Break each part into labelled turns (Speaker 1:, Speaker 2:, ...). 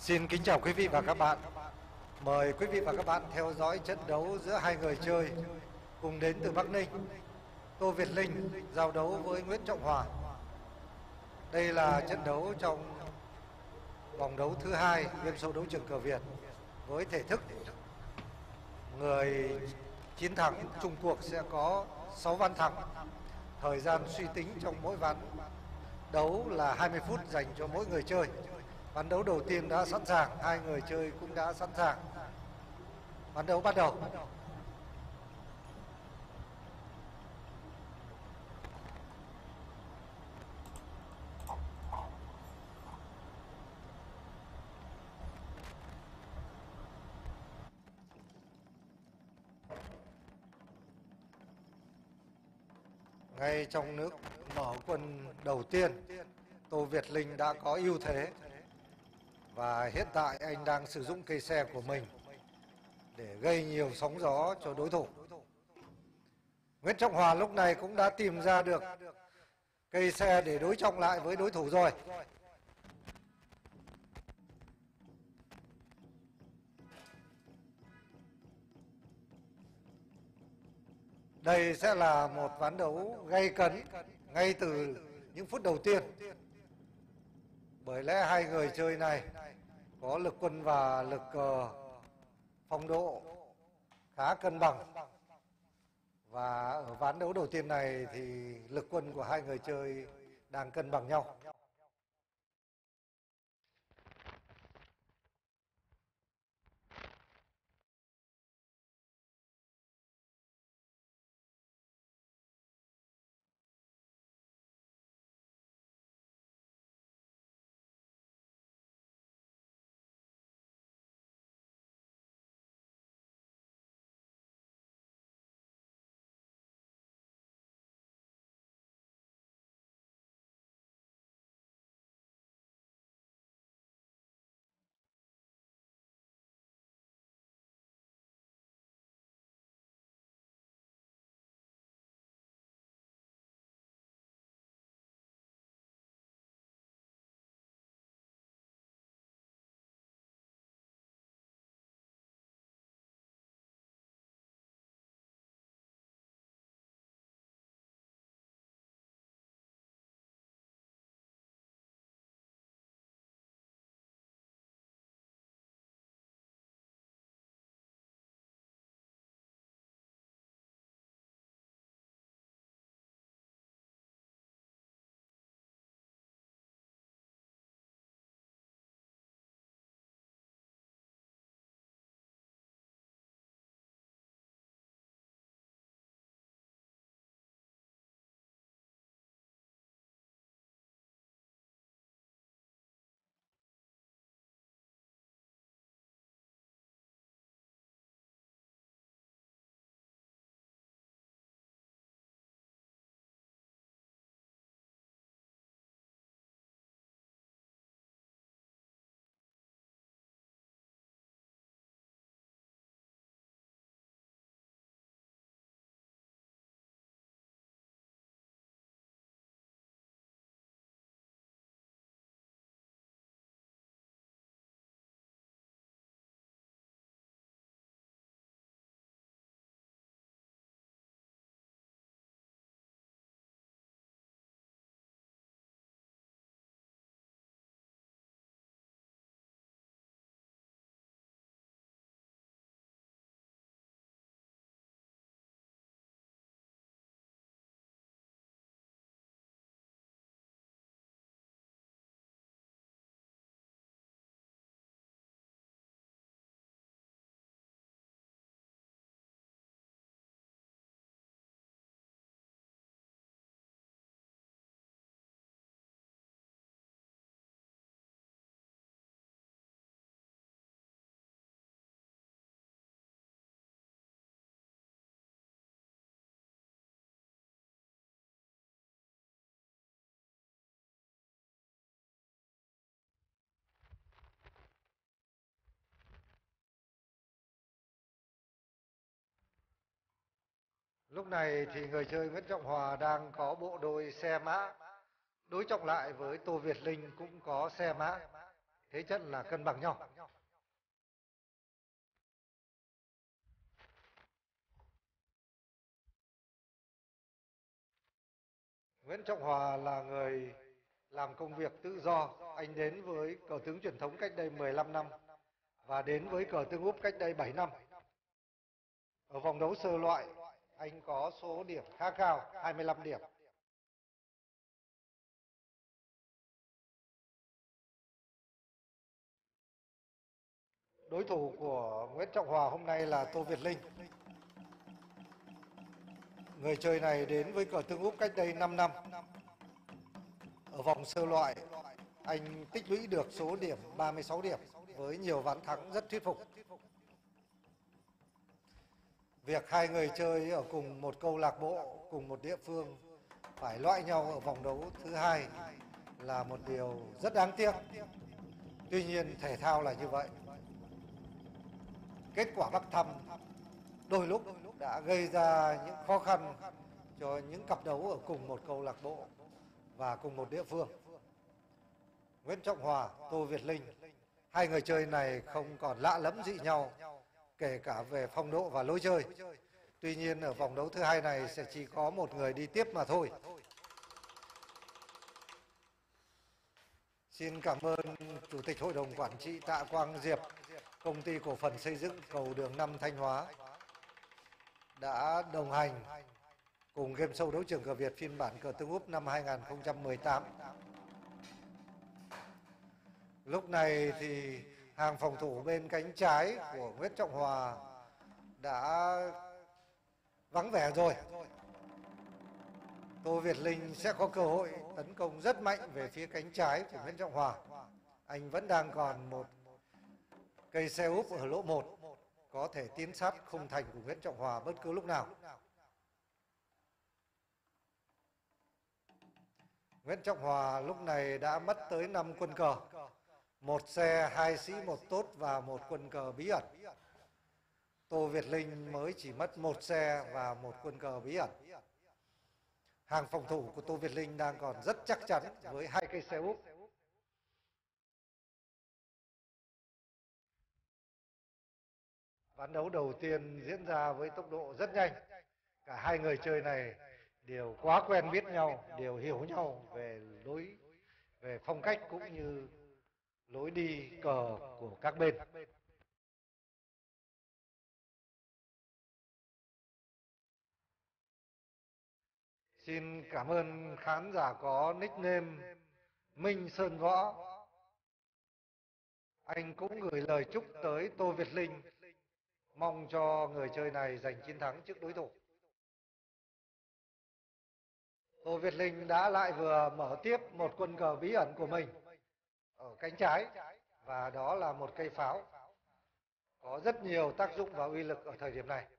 Speaker 1: Xin kính chào quý vị và các bạn. Mời quý vị và các bạn theo dõi trận đấu giữa hai người chơi cùng đến từ Bắc Ninh. Tô Việt Linh giao đấu với Nguyễn Trọng Hòa. Đây là trận đấu trong vòng đấu thứ 2 game show đấu trường cờ Việt với thể thức người chiến thắng chung cuộc sẽ có 6 ván thắng. Thời gian suy tính trong mỗi ván đấu là 20 phút dành cho mỗi người chơi. Ván đấu đầu tiên đã sẵn sàng, hai người chơi cũng đã sẵn sàng. Ván đấu bắt đầu. Ngay trong nước mở quân đầu tiên, Tô Việt Linh đã có ưu thế. Và hiện tại anh đang sử dụng cây xe của mình để gây nhiều sóng gió cho đối thủ. Nguyễn Trọng Hòa lúc này cũng đã tìm ra được cây xe để đối trọng lại với đối thủ rồi. Đây sẽ là một ván đấu gay cấn ngay từ những phút đầu tiên. Bởi lẽ hai người chơi này có lực quân và lực phong độ khá cân bằng. Và ở ván đấu đầu tiên này thì lực quân của hai người chơi đang cân bằng nhau. Lúc này thì người chơi Nguyễn Trọng Hòa đang có bộ đôi xe mã đối trọng lại với Tô Việt Linh cũng có xe mã. thế trận là cân bằng nhau. Nguyễn Trọng Hòa là người làm công việc tự do. Anh đến với cờ tướng truyền thống cách đây 15 năm và đến với cờ tướng úp cách đây 7 năm. Ở vòng đấu sơ loại, anh có số điểm khá cao, 25 điểm. Đối thủ của Nguyễn Trọng Hòa hôm nay là Tô Việt Linh. Người chơi này đến với cờ tướng úp cách đây 5 năm. Ở vòng sơ loại, anh tích lũy được số điểm 36 điểm với nhiều ván thắng rất thuyết phục. Việc hai người chơi ở cùng một câu lạc bộ, cùng một địa phương phải loại nhau ở vòng đấu thứ hai là một điều rất đáng tiếc. Tuy nhiên thể thao là như vậy. Kết quả bắc thăm đôi lúc đã gây ra những khó khăn cho những cặp đấu ở cùng một câu lạc bộ và cùng một địa phương. Nguyễn Trọng Hòa, Tô Việt Linh, hai người chơi này không còn lạ lẫm gì nhau, kể cả về phong độ và lối chơi. Tuy nhiên ở vòng đấu thứ hai này sẽ chỉ có một người đi tiếp mà thôi. Xin cảm ơn Chủ tịch Hội đồng Quản trị Tạ Quang Diệp, Công ty Cổ phần Xây dựng Cầu Đường 5 Thanh Hóa đã đồng hành cùng Game Show Đấu trường cờ Việt phiên bản cờ tướng úp năm 2018. Lúc này thì hàng phòng thủ bên cánh trái của Nguyễn Trọng Hòa đã vắng vẻ rồi. Tô Việt Linh sẽ có cơ hội tấn công rất mạnh về phía cánh trái của Nguyễn Trọng Hòa. Anh vẫn đang còn một cây xe úp ở lỗ 1, có thể tiến sát khung thành của Nguyễn Trọng Hòa bất cứ lúc nào. Nguyễn Trọng Hòa lúc này đã mất tới 5 quân cờ, 1 xe, 2 sĩ 1 tốt và 1 quân cờ bí ẩn. Tô Việt Linh mới chỉ mất 1 xe và 1 quân cờ bí ẩn. Hàng phòng thủ của Tô Việt Linh đang còn rất chắc chắn với 2 cây xe úp. Ván đấu đầu tiên diễn ra với tốc độ rất nhanh. Cả hai người chơi này đều quá quen biết nhau, đều hiểu nhau về phong cách cũng như lối đi cờ của các bên. Xin cảm ơn khán giả có nickname Minh Sơn Võ. Anh cũng gửi lời chúc tới Tô Việt Linh, mong cho người chơi này giành chiến thắng trước đối thủ. Tô Việt Linh đã lại vừa mở tiếp một quân cờ bí ẩn của mình ở cánh trái, và đó là một cây pháo có rất nhiều tác dụng và uy lực ở thời điểm này.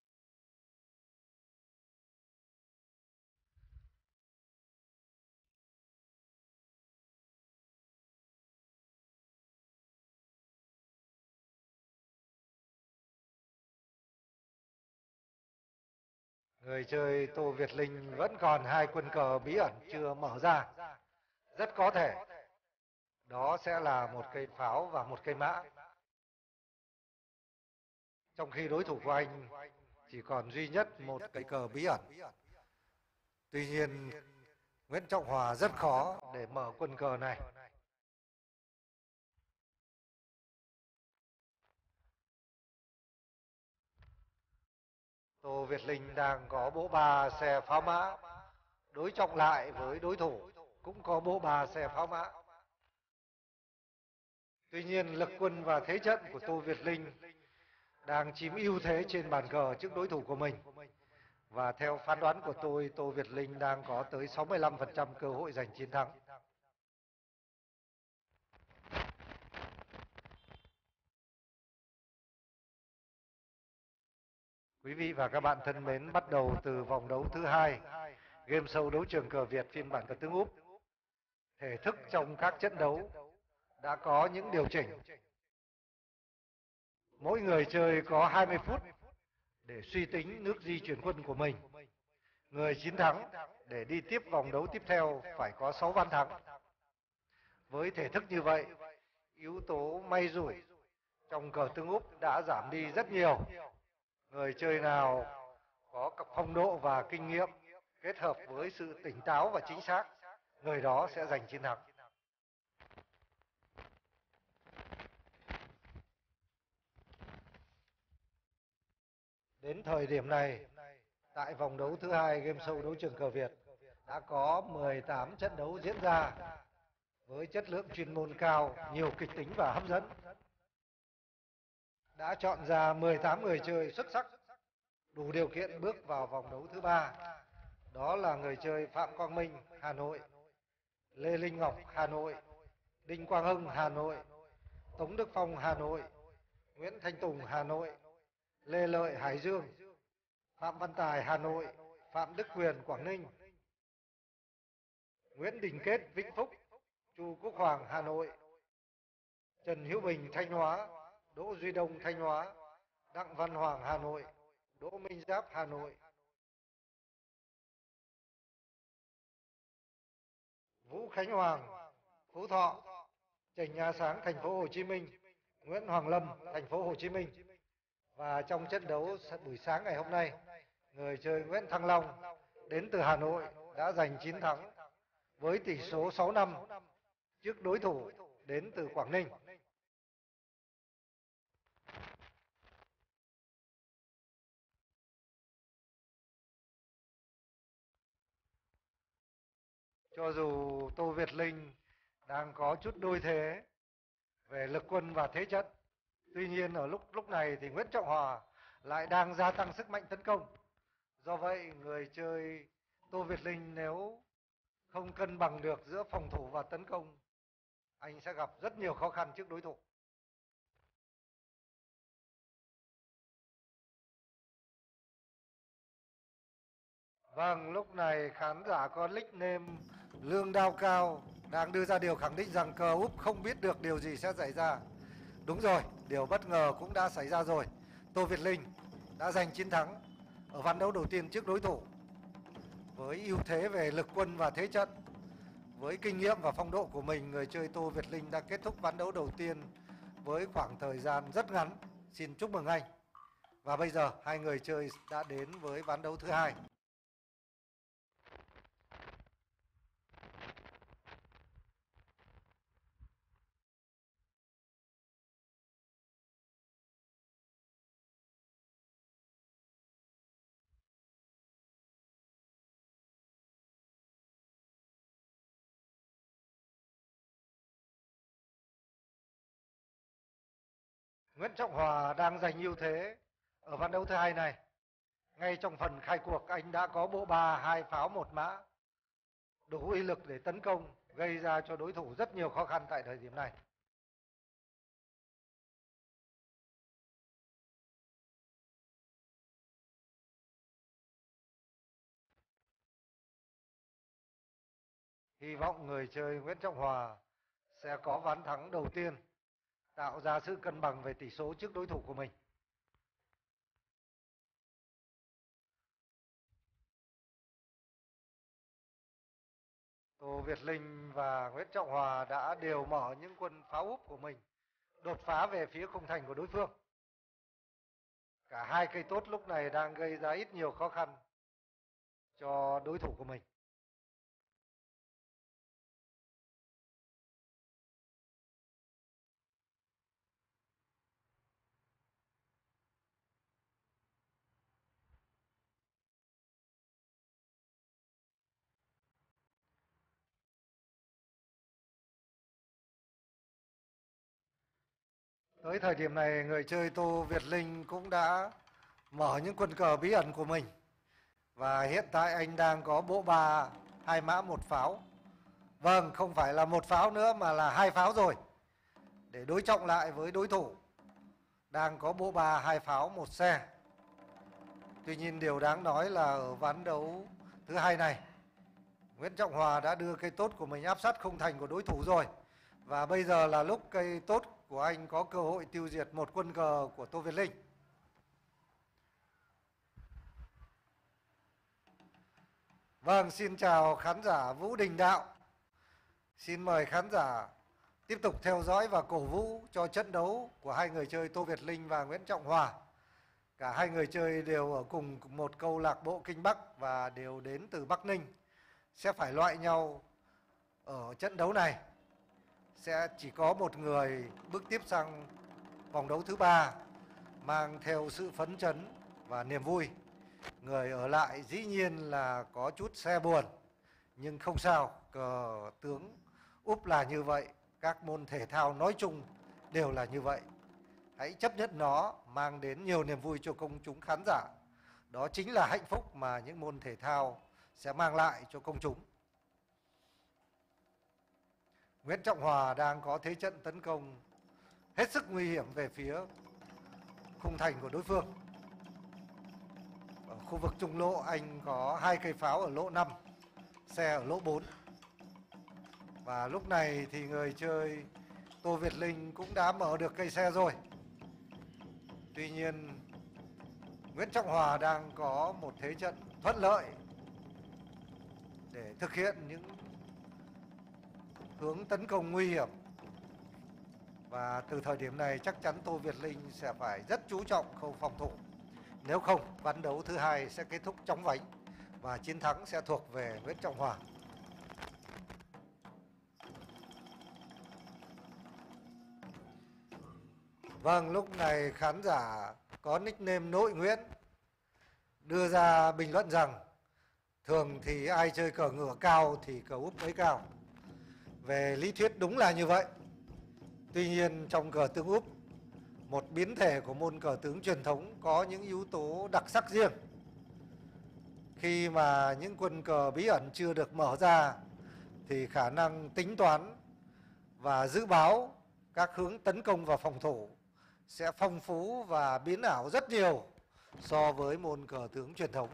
Speaker 1: Người chơi Tô Việt Linh vẫn còn 2 quân cờ bí ẩn chưa mở ra. Rất có thể đó sẽ là một cây pháo và một cây mã. Trong khi đối thủ của anh chỉ còn duy nhất một cây cờ bí ẩn. Tuy nhiên, Nguyễn Trọng Hòa rất khó để mở quân cờ này. Tô Việt Linh đang có bộ 3 xe pháo mã, đối trọng lại với đối thủ cũng có bộ 3 xe pháo mã. Tuy nhiên, lực quân và thế trận của Tô Việt Linh đang chiếm ưu thế trên bàn cờ trước đối thủ của mình. Và theo phán đoán của tôi, Tô Việt Linh đang có tới 65% cơ hội giành chiến thắng. Quý vị và các bạn thân mến, bắt đầu từ vòng đấu thứ 2, Game Show Đấu trường cờ Việt phiên bản cờ tướng úp. Thể thức trong các trận đấu đã có những điều chỉnh. Mỗi người chơi có 20 phút để suy tính nước di chuyển quân của mình. Người chiến thắng để đi tiếp vòng đấu tiếp theo phải có 6 ván thắng. Với thể thức như vậy, yếu tố may rủi trong cờ tướng úp đã giảm đi rất nhiều. Người chơi nào có phong độ và kinh nghiệm kết hợp với sự tỉnh táo và chính xác, người đó sẽ giành chiến thắng. Đến thời điểm này, tại vòng đấu thứ hai game show đấu trường cờ Việt đã có 18 trận đấu diễn ra với chất lượng chuyên môn cao, nhiều kịch tính và hấp dẫn. Đã chọn ra 18 người chơi xuất sắc đủ điều kiện bước vào vòng đấu thứ ba. Đó là người chơi Phạm Quang Minh, Hà Nội; Lê Linh Ngọc, Hà Nội; Đinh Quang Hưng, Hà Nội; Tống Đức Phong, Hà Nội; Nguyễn Thanh Tùng, Hà Nội; Lê Lợi, Hải Dương; Phạm Văn Tài, Hà Nội; Phạm Đức Quyền, Quảng Ninh; Nguyễn Đình Kết, Vĩnh Phúc; Chu Quốc Hoàng, Hà Nội; Trần Hữu Bình, Thanh Hóa; Đỗ Duy Đông, Thanh Hóa; Đặng Văn Hoàng, Hà Nội; Đỗ Minh Giáp, Hà Nội; Vũ Khánh Hoàng, Phú Thọ; Trần Nha Sáng, Thành phố Hồ Chí Minh; Nguyễn Hoàng Lâm, Thành phố Hồ Chí Minh. Và trong trận đấu buổi sáng ngày hôm nay, người chơi Nguyễn Thăng Long đến từ Hà Nội đã giành chiến thắng với tỷ số 6-5 trước đối thủ đến từ Quảng Ninh. Cho dù Tô Việt Linh đang có chút đôi thế về lực quân và thế trận, tuy nhiên ở lúc này thì Nguyễn Trọng Hòa lại đang gia tăng sức mạnh tấn công. Do vậy, người chơi Tô Việt Linh nếu không cân bằng được giữa phòng thủ và tấn công, anh sẽ gặp rất nhiều khó khăn trước đối thủ. Vâng, lúc này khán giả có nickname Lương Đao Cao đang đưa ra điều khẳng định rằng cờ úp không biết được điều gì sẽ xảy ra. Đúng rồi, điều bất ngờ cũng đã xảy ra rồi. Tô Việt Linh đã giành chiến thắng ở ván đấu đầu tiên trước đối thủ. Với ưu thế về lực quân và thế trận, với kinh nghiệm và phong độ của mình, người chơi Tô Việt Linh đã kết thúc ván đấu đầu tiên với khoảng thời gian rất ngắn. Xin chúc mừng anh. Và bây giờ hai người chơi đã đến với ván đấu thứ hai. Nguyễn Trọng Hòa đang giành ưu thế ở ván đấu thứ hai này. Ngay trong phần khai cuộc, anh đã có bộ ba 2 pháo 1 mã, đủ uy lực để tấn công, gây ra cho đối thủ rất nhiều khó khăn tại thời điểm này. Hy vọng người chơi Nguyễn Trọng Hòa sẽ có ván thắng đầu tiên, tạo ra sự cân bằng về tỷ số trước đối thủ của mình. Tô Việt Linh và Nguyễn Trọng Hòa đã đều mở những quân pháo úp của mình, đột phá về phía khung thành của đối phương. Cả hai cây tốt lúc này đang gây ra ít nhiều khó khăn cho đối thủ của mình. Tới thời điểm này, người chơi Tô Việt Linh cũng đã mở những quân cờ bí ẩn của mình. Và hiện tại anh đang có bộ ba 2 mã 1 pháo. Vâng, không phải là 1 pháo nữa mà là 2 pháo rồi. Để đối trọng lại với đối thủ đang có bộ ba 2 pháo 1 xe. Tuy nhiên điều đáng nói là ở ván đấu thứ hai này, Nguyễn Trọng Hòa đã đưa cây tốt của mình áp sát khung thành của đối thủ rồi. Và bây giờ là lúc cây tốt của anh có cơ hội tiêu diệt một quân cờ của Tô Việt Linh. Vâng, xin chào khán giả Vũ Đình Đạo. Xin mời khán giả Tiếp tục theo dõi và cổ vũ cho trận đấu của hai người chơi Tô Việt Linh và Nguyễn Trọng Hòa. Cả hai người chơi đều ở cùng một câu lạc bộ Kinh Bắc và đều đến từ Bắc Ninh. Sẽ phải loại nhau ở trận đấu này. Sẽ chỉ có một người bước tiếp sang vòng đấu thứ 3 mang theo sự phấn chấn và niềm vui. Người ở lại dĩ nhiên là có chút xe buồn, nhưng không sao, cờ tướng Úp là như vậy, các môn thể thao nói chung đều là như vậy. Hãy chấp nhận nó, mang đến nhiều niềm vui cho công chúng khán giả. Đó chính là hạnh phúc mà những môn thể thao sẽ mang lại cho công chúng. Nguyễn Trọng Hòa đang có thế trận tấn công hết sức nguy hiểm về phía khung thành của đối phương. Ở khu vực trung lộ, anh có 2 cây pháo ở lỗ 5, xe ở lỗ 4. Và lúc này thì người chơi Tô Việt Linh cũng đã mở được cây xe rồi. Tuy nhiên, Nguyễn Trọng Hòa đang có một thế trận thuận lợi để thực hiện những hướng tấn công nguy hiểm. Và từ thời điểm này chắc chắn Tô Việt Linh sẽ phải rất chú trọng khâu phòng thủ. Nếu không, ván đấu thứ 2 sẽ kết thúc chóng vánh và chiến thắng sẽ thuộc về Nguyễn Trọng Hòa. Vâng, lúc này khán giả có nickname Nội Nguyễn đưa ra bình luận rằng thường thì ai chơi cờ ngửa cao thì cờ úp mới cao. Về lý thuyết đúng là như vậy. Tuy nhiên trong cờ tướng úp, một biến thể của môn cờ tướng truyền thống, có những yếu tố đặc sắc riêng. Khi mà những quân cờ bí ẩn chưa được mở ra thì khả năng tính toán và dự báo các hướng tấn công và phòng thủ sẽ phong phú và biến ảo rất nhiều so với môn cờ tướng truyền thống.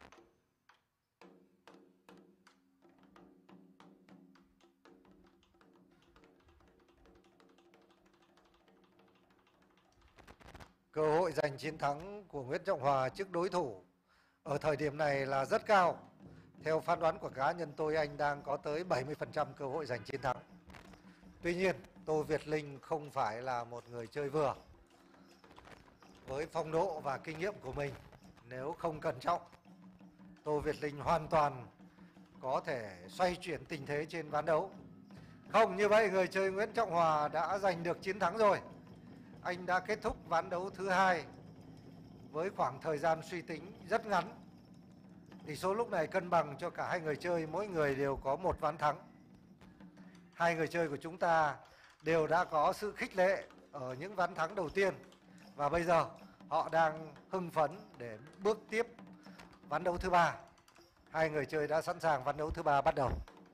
Speaker 1: Cơ hội giành chiến thắng của Nguyễn Trọng Hòa trước đối thủ ở thời điểm này là rất cao. Theo phán đoán của cá nhân tôi, anh đang có tới 70% cơ hội giành chiến thắng. Tuy nhiên, Tô Việt Linh không phải là một người chơi vừa. Với phong độ và kinh nghiệm của mình, nếu không cẩn trọng, Tô Việt Linh hoàn toàn có thể xoay chuyển tình thế trên ván đấu. Không, như vậy người chơi Nguyễn Trọng Hòa đã giành được chiến thắng rồi. Anh đã kết thúc ván đấu thứ 2 với khoảng thời gian suy tính rất ngắn. Tỷ số lúc này cân bằng cho cả hai người chơi, mỗi người đều có một ván thắng. Hai người chơi của chúng ta đều đã có sự khích lệ ở những ván thắng đầu tiên. Và bây giờ họ đang hưng phấn để bước tiếp ván đấu thứ 3. Hai người chơi đã sẵn sàng, ván đấu thứ 3 bắt đầu.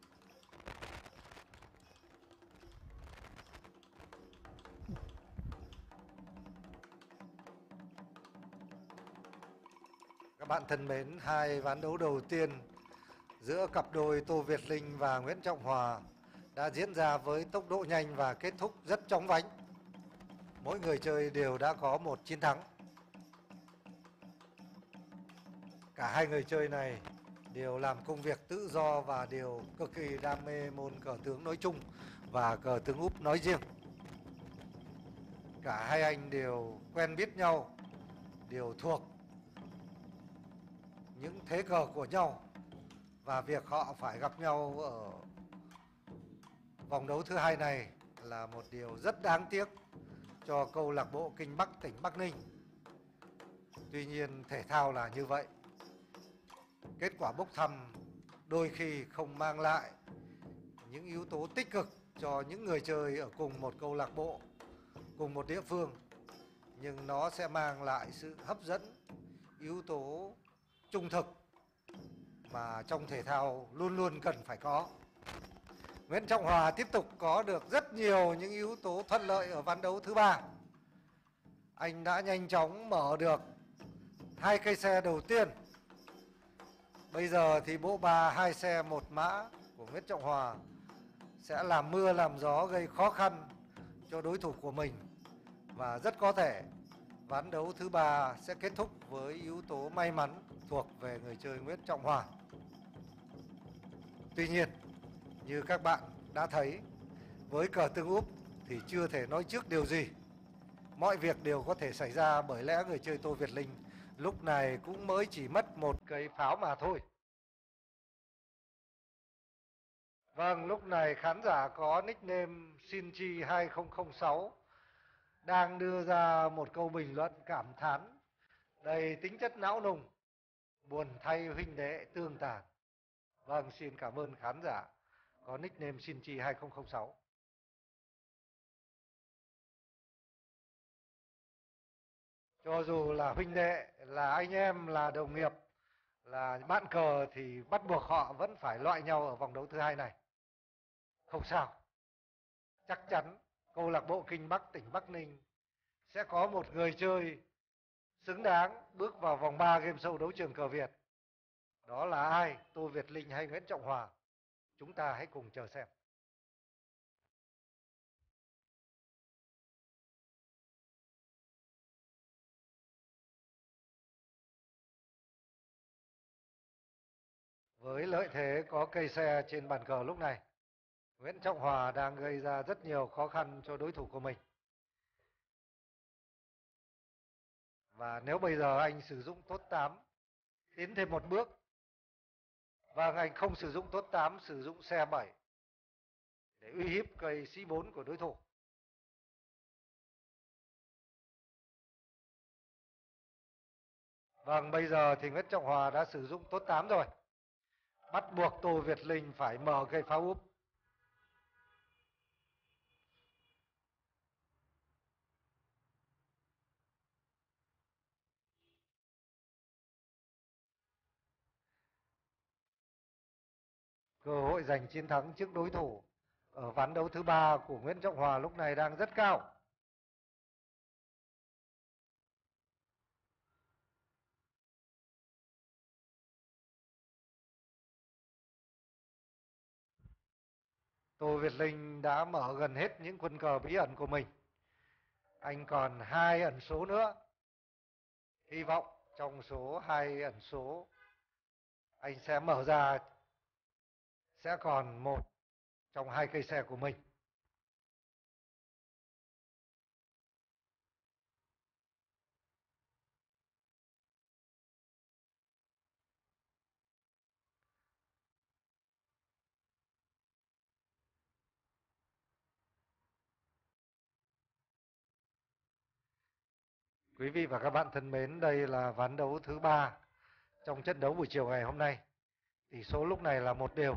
Speaker 1: Các bạn thân mến, hai ván đấu đầu tiên giữa cặp đôi Tô Việt Linh và Nguyễn Trọng Hòa đã diễn ra với tốc độ nhanh và kết thúc rất chóng vánh. Mỗi người chơi đều đã có một chiến thắng. Cả hai người chơi này đều làm công việc tự do và đều cực kỳ đam mê môn cờ tướng nói chung và cờ tướng úp nói riêng. Cả hai anh đều quen biết nhau, đều thuộc những thế cờ của nhau, và việc họ phải gặp nhau ở vòng đấu thứ 2 này là một điều rất đáng tiếc cho câu lạc bộ Kinh Bắc tỉnh Bắc Ninh. Tuy nhiên thể thao là như vậy. Kết quả bốc thăm đôi khi không mang lại những yếu tố tích cực cho những người chơi ở cùng một câu lạc bộ, cùng một địa phương, nhưng nó sẽ mang lại sự hấp dẫn, yếu tố trung thực mà trong thể thao luôn luôn cần phải có. Nguyễn Trọng Hòa tiếp tục có được rất nhiều những yếu tố thuận lợi ở ván đấu thứ 3. Anh đã nhanh chóng mở được 2 cây xe đầu tiên. Bây giờ thì bộ ba 2 xe 1 mã của Nguyễn Trọng Hòa sẽ làm mưa làm gió, gây khó khăn cho đối thủ của mình. Và rất có thể ván đấu thứ 3 sẽ kết thúc với yếu tố may mắn thuộc về người chơi Nguyễn Trọng Hòa. Tuy nhiên, như các bạn đã thấy, Với cờ tương úp thì chưa thể nói trước điều gì. Mọi việc đều có thể xảy ra, bởi lẽ người chơi Tô Việt Linh lúc này cũng mới chỉ mất một cây pháo mà thôi. Vâng, lúc này khán giả có nickname Shinji2006 đang đưa ra một câu bình luận cảm thán đầy tính chất não nùng: buồn thay huynh đệ tương tàn. Vâng, xin cảm ơn khán giả có nickname Shinji2006. Cho dù là huynh đệ, là anh em, là đồng nghiệp, là bạn cờ thì bắt buộc họ vẫn phải loại nhau ở vòng đấu thứ hai này. Không sao. Chắc chắn câu lạc bộ Kinh Bắc tỉnh Bắc Ninh sẽ có một người chơi xứng đáng bước vào vòng 3 game show đấu trường cờ Việt. Đó là ai? Tô Việt Linh hay Nguyễn Trọng Hòa? Chúng ta hãy cùng chờ xem. Với lợi thế có cây xe trên bàn cờ lúc này, Nguyễn Trọng Hòa đang gây ra rất nhiều khó khăn cho đối thủ của mình. Và nếu bây giờ anh sử dụng tốt 8, tiến thêm một bước, và anh không sử dụng tốt 8, sử dụng xe 7 để uy hiếp cây sĩ 4 của đối thủ. Vâng, bây giờ thì Nguyễn Trọng Hòa đã sử dụng tốt 8 rồi. Bắt buộc Tô Việt Linh phải mở cây pháo úp. Cơ hội giành chiến thắng trước đối thủ ở ván đấu thứ 3 của Nguyễn Trọng Hòa lúc này đang rất cao. Tô Việt Linh đã mở gần hết những quân cờ bí ẩn của mình. Anh còn 2 ẩn số nữa. Hy vọng trong số 2 ẩn số anh sẽ mở ra sẽ còn một trong 2 cây xe của mình. Quý vị và các bạn thân mến, đây là ván đấu thứ 3 trong trận đấu buổi chiều ngày hôm nay. Tỷ số lúc này là 1-1.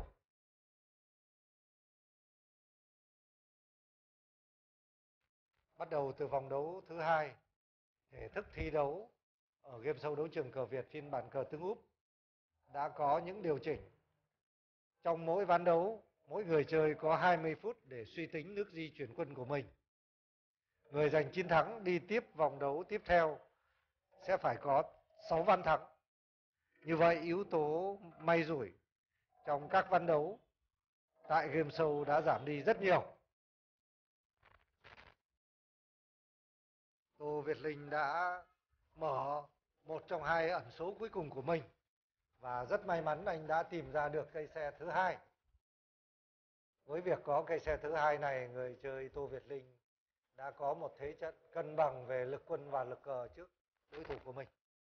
Speaker 1: Bắt đầu từ vòng đấu thứ 2, thể thức thi đấu ở game show đấu trường cờ Việt phiên bản cờ tương úp đã có những điều chỉnh. Trong mỗi ván đấu, mỗi người chơi có 20 phút để suy tính nước di chuyển quân của mình. Người giành chiến thắng đi tiếp vòng đấu tiếp theo sẽ phải có 6 ván thắng. Như vậy yếu tố may rủi trong các ván đấu tại game show đã giảm đi rất nhiều. Tô Việt Linh đã mở một trong 2 ẩn số cuối cùng của mình và rất may mắn anh đã tìm ra được cây xe thứ 2. Với việc có cây xe thứ 2 này, người chơi Tô Việt Linh đã có một thế trận cân bằng về lực quân và lực cờ trước đối thủ của mình.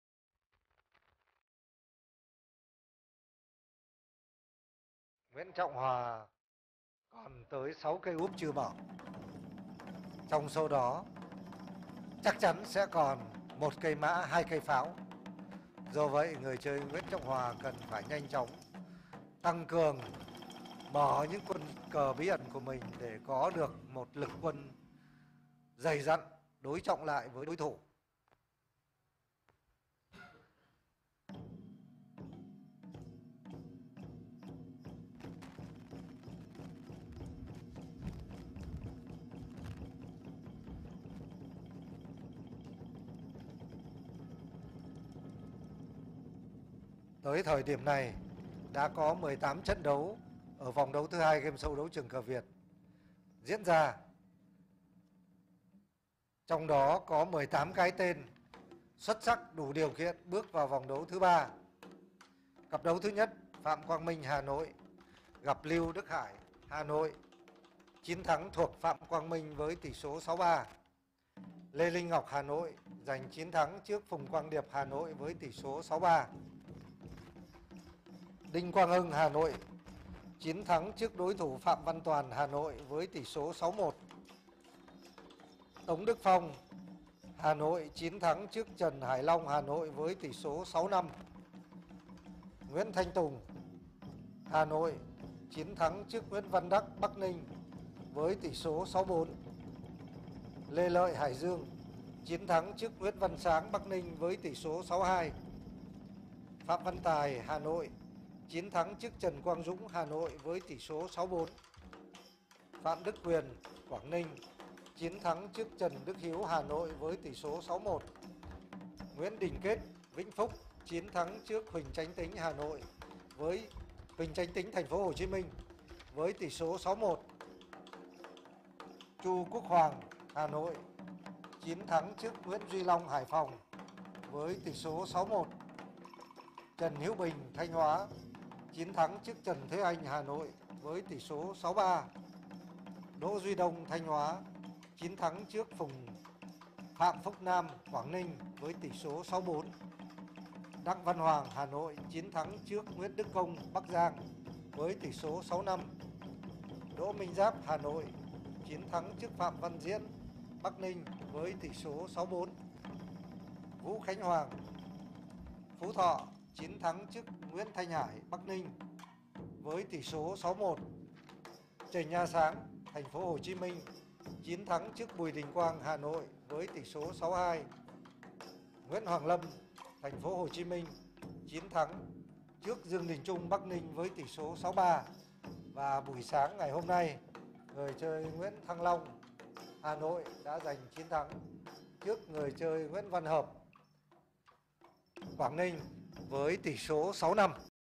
Speaker 1: Nguyễn Trọng Hòa còn tới 6 cây úp chưa mở. Trong số đó chắc chắn sẽ còn một cây mã, 2 cây pháo. Do vậy người chơi Nguyễn Trọng Hòa cần phải nhanh chóng tăng cường mở những quân cờ bí ẩn của mình để có được một lực quân dày dặn đối trọng lại với đối thủ. Tới thời điểm này đã có 18 trận đấu ở vòng đấu thứ 2 game show đấu trường cờ Việt diễn ra. Trong đó có 18 cái tên xuất sắc đủ điều kiện bước vào vòng đấu thứ 3. Cặp đấu thứ nhất, Phạm Quang Minh Hà Nội gặp Lưu Đức Hải Hà Nội, chiến thắng thuộc Phạm Quang Minh với tỷ số 6-3. Lê Linh Ngọc Hà Nội giành chiến thắng trước Phùng Quang Điệp Hà Nội với tỷ số 6-3. Đinh Quang Hưng Hà Nội chiến thắng trước đối thủ Phạm Văn Toàn Hà Nội với tỷ số 6-1. Tống Đức Phong Hà Nội chiến thắng trước Trần Hải Long Hà Nội với tỷ số 6-5. Nguyễn Thanh Tùng Hà Nội chiến thắng trước Nguyễn Văn Đắc Bắc Ninh với tỷ số 6-4. Lê Lợi Hải Dương chiến thắng trước Nguyễn Văn Sáng Bắc Ninh với tỷ số 6-2. Phạm Văn Tài Hà Nội chiến thắng trước Trần Quang Dũng Hà Nội với tỷ số 6-4. Phạm Đức Quyền Quảng Ninh chiến thắng trước Trần Đức Hiếu Hà Nội với tỷ số 6-1. Nguyễn Đình Kết Vĩnh Phúc chiến thắng trước Huỳnh Chánh Tính Hà Nội với Huỳnh Chánh Tính Thành phố Hồ Chí Minh với tỷ số 6-1. Chu Quốc Hoàng Hà Nội chiến thắng trước Nguyễn Duy Long Hải Phòng với tỷ số 6-1. Trần Hữu Bình Thanh Hóa chiến thắng trước Trần Thế Anh Hà Nội với tỷ số 6-3. Đỗ Duy Đông Thanh Hóa chiến thắng trước Phạm Phúc Nam Quảng Ninh với tỷ số 6-4. Đặng Văn Hoàng Hà Nội chiến thắng trước Nguyễn Đức Công Bắc Giang với tỷ số 6-5. Đỗ Minh Giáp Hà Nội chiến thắng trước Phạm Văn Diễn Bắc Ninh với tỷ số 6-4. Vũ Khánh Hoàng Phú Thọ chiến thắng trước Nguyễn Thanh Hải Bắc Ninh với tỷ số 6-1. Trần Nha Sáng Thành phố Hồ Chí Minh chiến thắng trước Bùi Đình Quang Hà Nội với tỷ số 6-2. Nguyễn Hoàng Lâm Thành phố Hồ Chí Minh chiến thắng trước Dương Đình Trung Bắc Ninh với tỷ số 6-3. Và buổi sáng ngày hôm nay, người chơi Nguyễn Thăng Long Hà Nội đã giành chiến thắng trước người chơi Nguyễn Văn Hợp Quảng Ninh với tỷ số 6-5.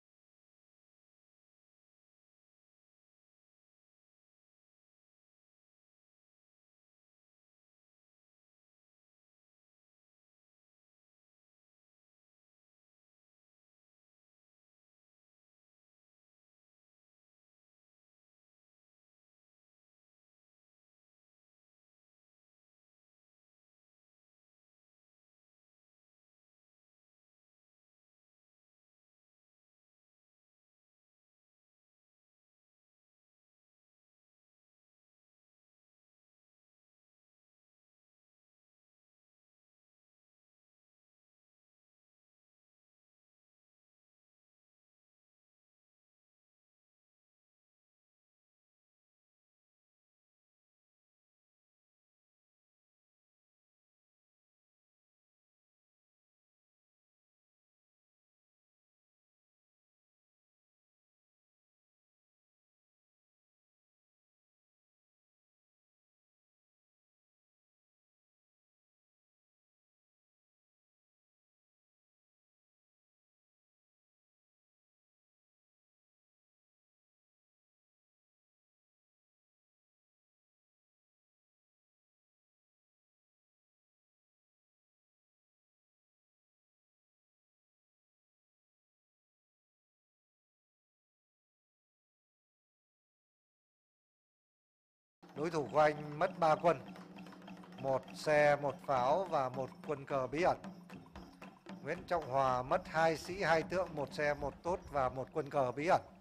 Speaker 1: Đối thủ của anh mất 3 quân, 1 xe, 1 pháo và 1 quân cờ bí ẩn. Nguyễn Trọng Hòa mất 2 sĩ 2 tượng, 1 xe, 1 tốt và 1 quân cờ bí ẩn.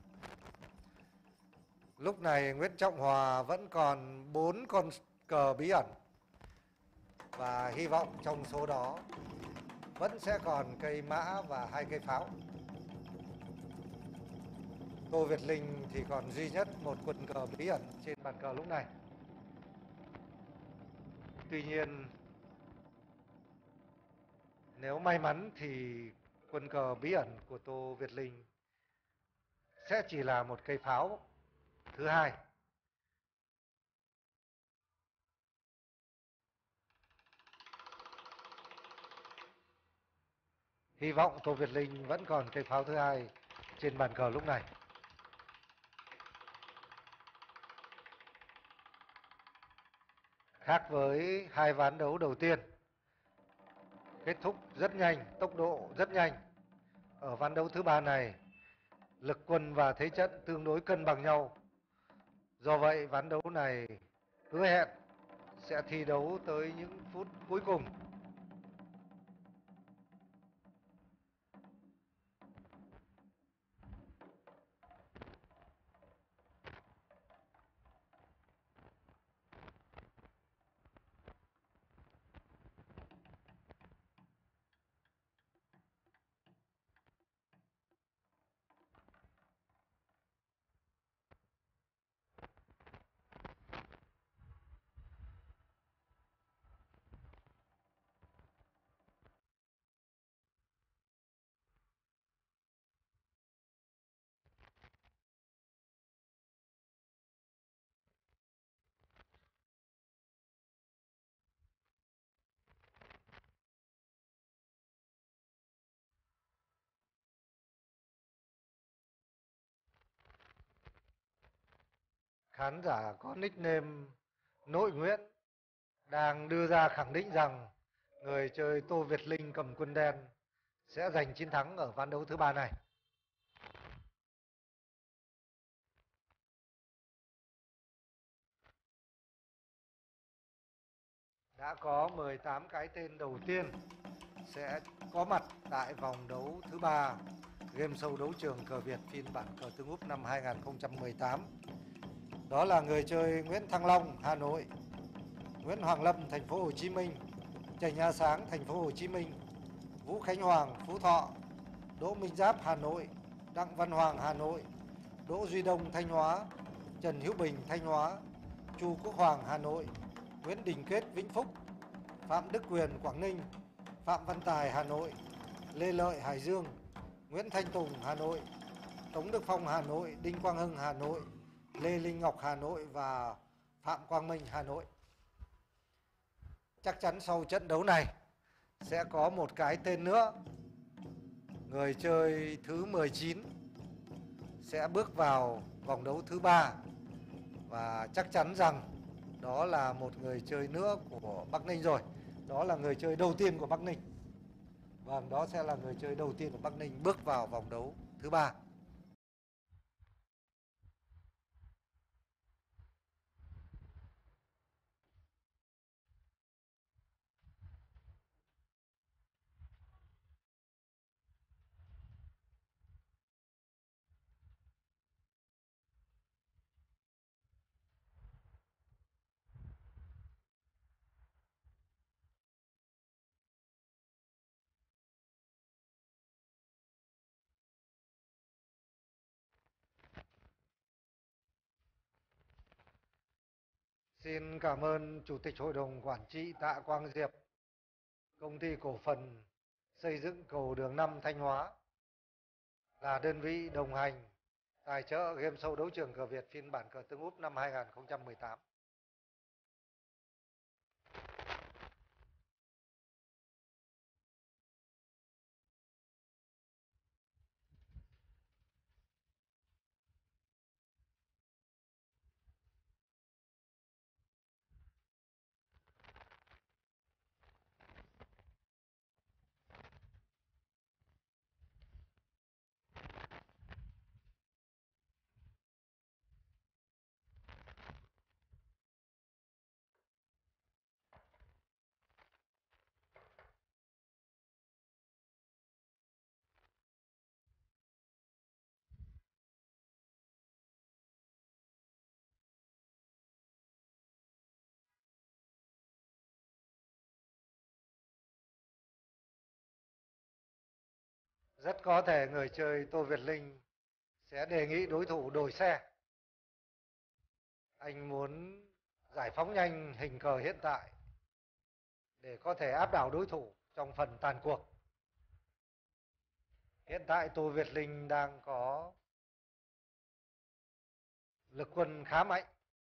Speaker 1: Lúc này Nguyễn Trọng Hòa vẫn còn 4 con cờ bí ẩn và hy vọng trong số đó vẫn sẽ còn cây mã và 2 cây pháo. Tô Việt Linh thì còn duy nhất 1 quân cờ bí ẩn trên bàn cờ lúc này. Tuy nhiên, nếu may mắn thì quân cờ bí ẩn của Tô Việt Linh sẽ chỉ là 1 cây pháo thứ hai. Hy vọng Tô Việt Linh vẫn còn cây pháo thứ hai trên bàn cờ lúc này. Khác với 2 ván đấu đầu tiên, kết thúc rất nhanh, tốc độ rất nhanh. Ở ván đấu thứ 3 này, lực quân và thế trận tương đối cân bằng nhau. Do vậy ván đấu này hứa hẹn sẽ thi đấu tới những phút cuối cùng. Khán giả có nickname Nội Nguyễn đang đưa ra khẳng định rằng người chơi Tô Việt Linh cầm quân đen sẽ giành chiến thắng ở ván đấu thứ 3 này. Đã có 18 cái tên đầu tiên sẽ có mặt tại vòng đấu thứ 3 game show đấu trường cờ Việt phiên bản cờ tướng úp năm 2018. Đó là người chơi Nguyễn Thăng Long, Hà Nội, Nguyễn Hoàng Lâm, thành phố Hồ Chí Minh, Trần Nha Sáng, thành phố Hồ Chí Minh, Vũ Khánh Hoàng, Phú Thọ, Đỗ Minh Giáp, Hà Nội, Đặng Văn Hoàng, Hà Nội, Đỗ Duy Đông, Thanh Hóa, Trần Hữu Bình, Thanh Hóa, Chu Quốc Hoàng, Hà Nội, Nguyễn Đình Kết, Vĩnh Phúc, Phạm Đức Quyền, Quảng Ninh, Phạm Văn Tài, Hà Nội, Lê Lợi, Hải Dương, Nguyễn Thanh Tùng, Hà Nội, Tống Đức Phong, Hà Nội, Đinh Quang Hưng, Hà Nội, Lê Linh Ngọc, Hà Nội và Phạm Quang Minh, Hà Nội. Chắc chắn sau trận đấu này sẽ có một cái tên nữa, người chơi thứ 19 sẽ bước vào vòng đấu thứ 3 và chắc chắn rằng đó là một người chơi nữa của Bắc Ninh rồi. Đó là người chơi đầu tiên của Bắc Ninh. Vâng, đó sẽ là người chơi đầu tiên của Bắc Ninh bước vào vòng đấu thứ 3. Xin cảm ơn Chủ tịch Hội đồng Quản trị Tạ Quang Diệp, Công ty Cổ phần Xây dựng Cầu Đường 5 Thanh Hóa là đơn vị đồng hành tài trợ game show đấu trường cờ Việt phiên bản cờ tướng úp năm 2018. Rất có thể người chơi Tô Việt Linh sẽ đề nghị đối thủ đổi xe. Anh muốn giải phóng nhanh hình cờ hiện tại để có thể áp đảo đối thủ trong phần tàn cuộc. Hiện tại Tô Việt Linh đang có lực quân khá mạnh.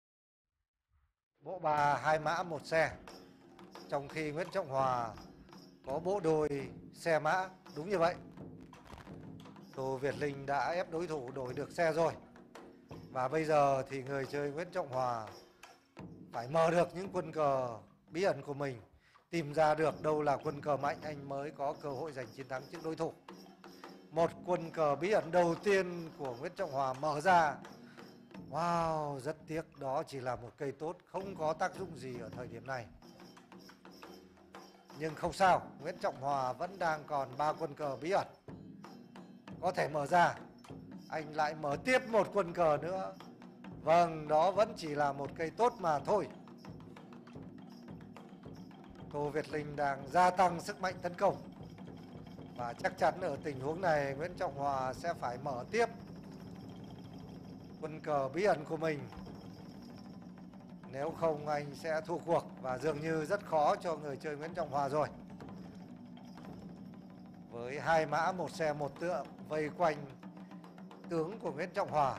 Speaker 1: Bộ ba 2 mã 1 xe. Trong khi Nguyễn Trọng Hòa có bộ đôi xe mã. Đúng như vậy. Tô Việt Linh đã ép đối thủ đổi được xe rồi. Và bây giờ thì người chơi Nguyễn Trọng Hòa phải mở được những quân cờ bí ẩn của mình, tìm ra được đâu là quân cờ mạnh, anh mới có cơ hội giành chiến thắng trước đối thủ. Một quân cờ bí ẩn đầu tiên của Nguyễn Trọng Hòa mở ra Wow, rất tiếc đó chỉ là một cây tốt, không có tác dụng gì ở thời điểm này. Nhưng không sao, Nguyễn Trọng Hòa vẫn đang còn 3 quân cờ bí ẩn có thể mở ra. Anh lại mở tiếp một quân cờ nữa. Vâng, đó vẫn chỉ là một cây tốt mà thôi. Tô Việt Linh đang gia tăng sức mạnh tấn công. Và chắc chắn ở tình huống này Nguyễn Trọng Hòa sẽ phải mở tiếp quân cờ bí ẩn của mình. Nếu không anh sẽ thua cuộc và dường như rất khó cho người chơi Nguyễn Trọng Hòa rồi. Với 2 mã 1 xe 1 tượng vây quanh tướng của Nguyễn Trọng Hòa,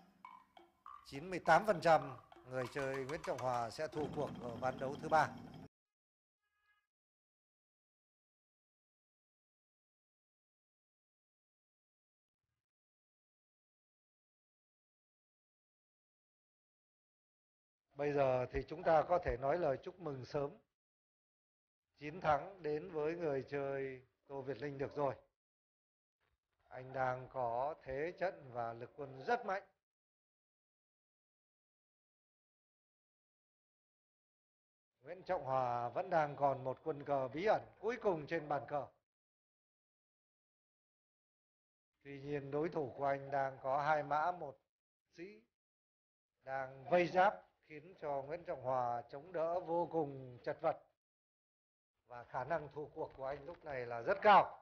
Speaker 1: 98% người chơi Nguyễn Trọng Hòa sẽ thua cuộc ở ván đấu thứ 3. Bây giờ thì chúng ta có thể nói lời chúc mừng sớm. Chiến thắng đến với người chơi Tô Việt Linh được rồi. Anh đang có thế trận và lực quân rất mạnh. Nguyễn Trọng Hòa vẫn đang còn một quân cờ bí ẩn cuối cùng trên bàn cờ. Tuy nhiên đối thủ của anh đang có 2 mã 1 sĩ đang vây giáp, khiến cho Nguyễn Trọng Hòa chống đỡ vô cùng chật vật. Và khả năng thua cuộc của anh lúc này là rất cao.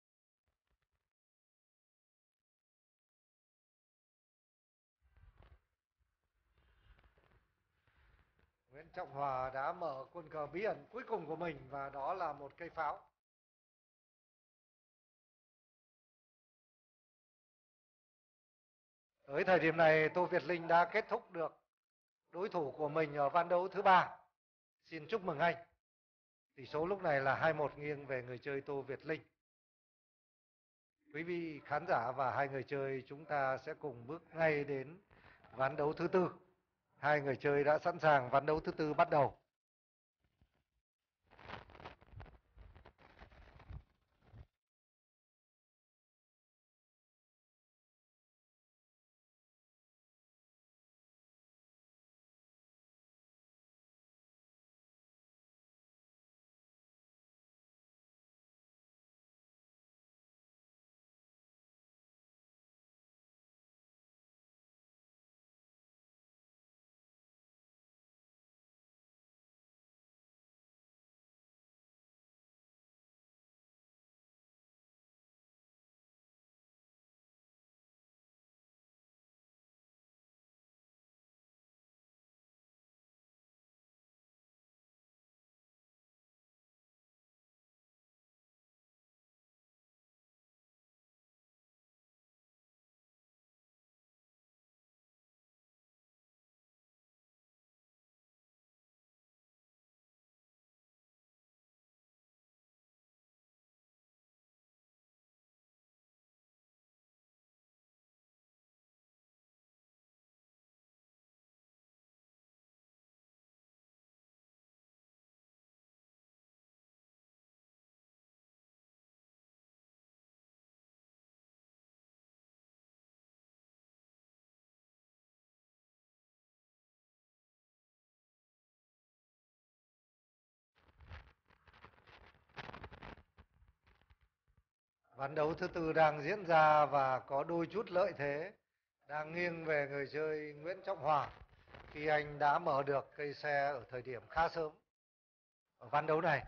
Speaker 1: Nguyễn Trọng Hòa đã mở quân cờ bí ẩn cuối cùng của mình và đó là một cây pháo. Tới thời điểm này Tô Việt Linh đã kết thúc được đối thủ của mình ở ván đấu thứ 3. Xin chúc mừng anh. Tỷ số lúc này là 2-1 nghiêng về người chơi Tô Việt Linh. Quý vị khán giả và hai người chơi chúng ta sẽ cùng bước ngay đến ván đấu thứ 4. Hai người chơi đã sẵn sàng, ván đấu thứ 4 bắt đầu. Ván đấu thứ 4 đang diễn ra và có đôi chút lợi thế đang nghiêng về người chơi Nguyễn Trọng Hòa khi anh đã mở được cây xe ở thời điểm khá sớm ở ván đấu này.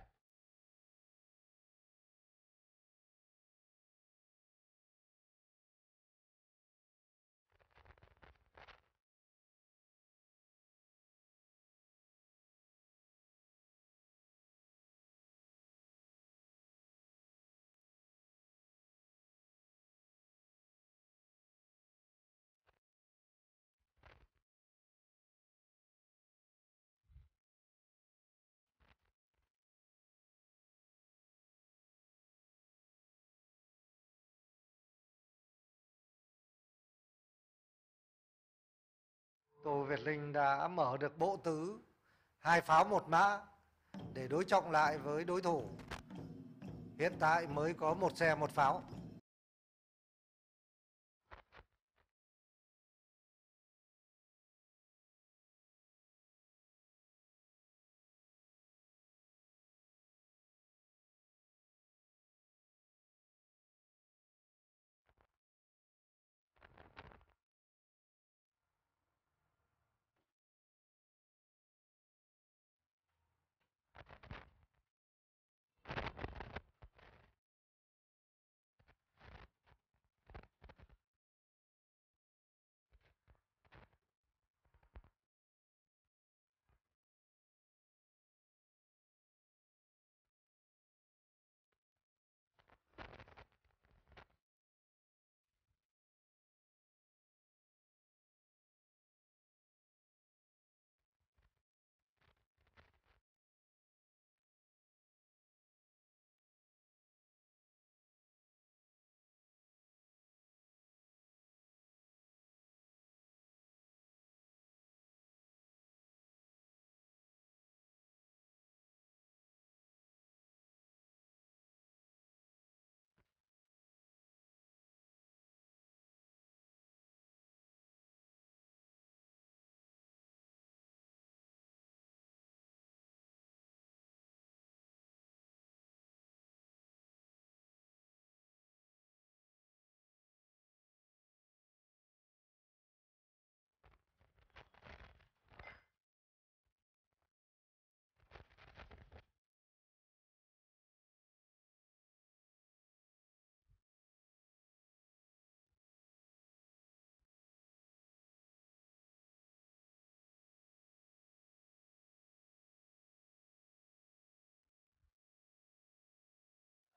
Speaker 1: Tô Việt Linh đã mở được bộ tứ 2 pháo 1 mã để đối trọng lại với đối thủ. Hiện tại mới có 1 xe 1 pháo.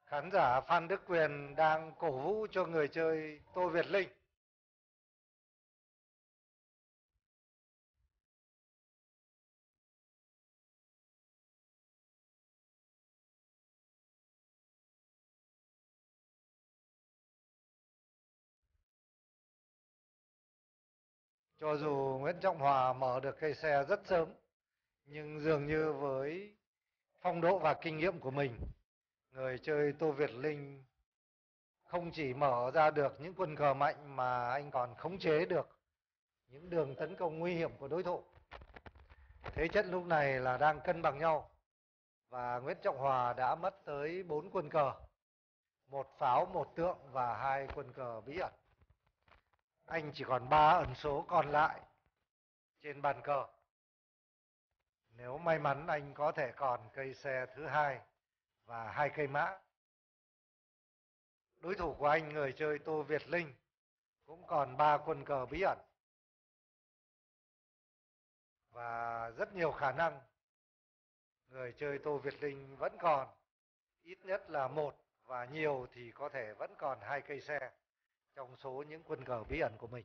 Speaker 1: Khán giả Phan Đức Quyền đang cổ vũ cho người chơi Tô Việt Linh. Cho dù Nguyễn Trọng Hòa mở được cây xe rất sớm, nhưng dường như với phong độ và kinh nghiệm của mình, người chơi Tô Việt Linh không chỉ mở ra được những quân cờ mạnh mà anh còn khống chế được những đường tấn công nguy hiểm của đối thủ. Thế trận lúc này là đang cân bằng nhau và Nguyễn Trọng Hòa đã mất tới 4 quân cờ, một pháo, một tượng và 2 quân cờ bí ẩn. Anh chỉ còn 3 ẩn số còn lại trên bàn cờ. Nếu may mắn anh có thể còn cây xe thứ hai và 2 cây mã. Đối thủ của anh, người chơi Tô Việt Linh, cũng còn 3 quân cờ bí ẩn. Và rất nhiều khả năng người chơi Tô Việt Linh vẫn còn ít nhất là một và nhiều thì có thể vẫn còn 2 cây xe trong số những quân cờ bí ẩn của mình.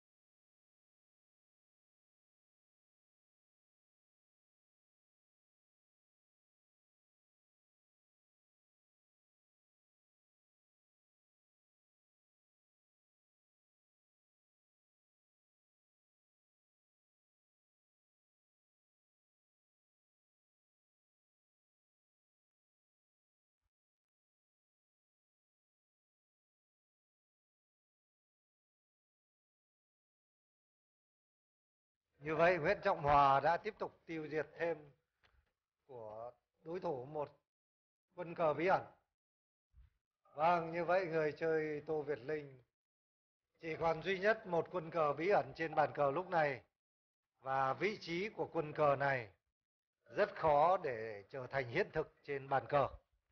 Speaker 1: Như vậy Nguyễn Trọng Hòa đã tiếp tục tiêu diệt thêm của đối thủ một quân cờ bí ẩn. Vâng, như vậy người chơi Tô Việt Linh chỉ còn duy nhất một quân cờ bí ẩn trên bàn cờ lúc này, và vị trí của quân cờ này rất khó để trở thành hiện thực trên bàn cờ.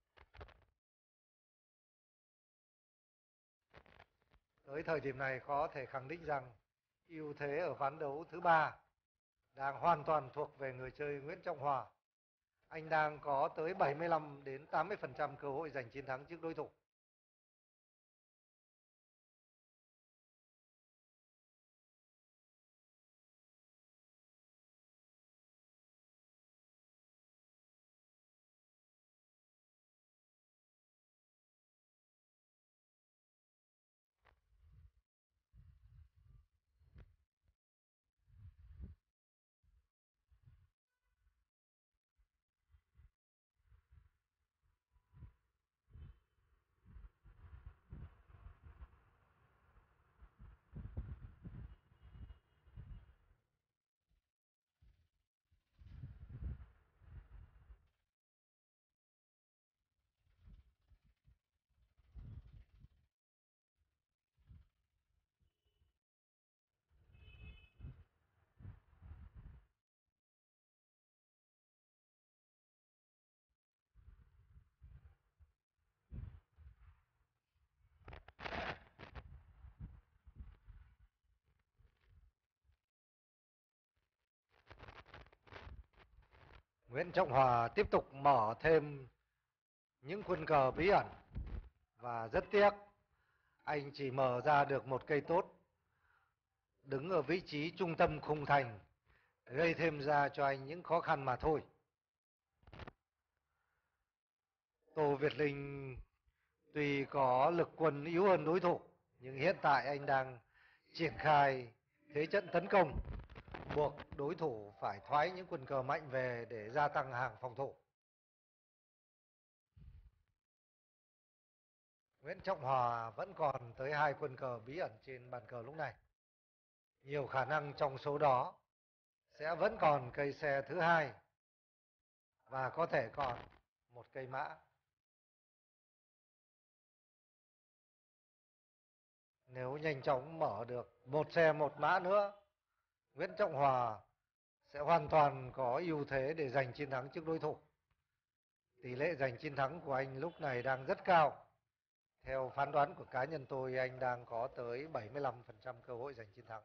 Speaker 1: Tới thời điểm này có thể khẳng định rằng ưu thế ở ván đấu thứ ba đang hoàn toàn thuộc về người chơi Nguyễn Trọng Hòa. Anh đang có tới 75 đến 80% cơ hội giành chiến thắng trước đối thủ. Nguyễn Trọng Hòa tiếp tục mở thêm những quân cờ bí ẩn, và rất tiếc anh chỉ mở ra được một cây tốt đứng ở vị trí trung tâm khung thành, gây thêm ra cho anh những khó khăn mà thôi. Tô Việt Linh tuy có lực quân yếu hơn đối thủ, nhưng hiện tại anh đang triển khai thế trận tấn công, buộc đối thủ phải thoái những quân cờ mạnh về để gia tăng hàng phòng thủ. Nguyễn Trọng Hòa vẫn còn tới 2 quân cờ bí ẩn trên bàn cờ lúc này. Nhiều khả năng trong số đó sẽ vẫn còn cây xe thứ hai và có thể còn một cây mã. Nếu nhanh chóng mở được một xe một mã nữa, Nguyễn Trọng Hòa sẽ hoàn toàn có ưu thế để giành chiến thắng trước đối thủ. Tỷ lệ giành chiến thắng của anh lúc này đang rất cao. Theo phán đoán của cá nhân tôi, anh đang có tới 75% cơ hội giành chiến thắng.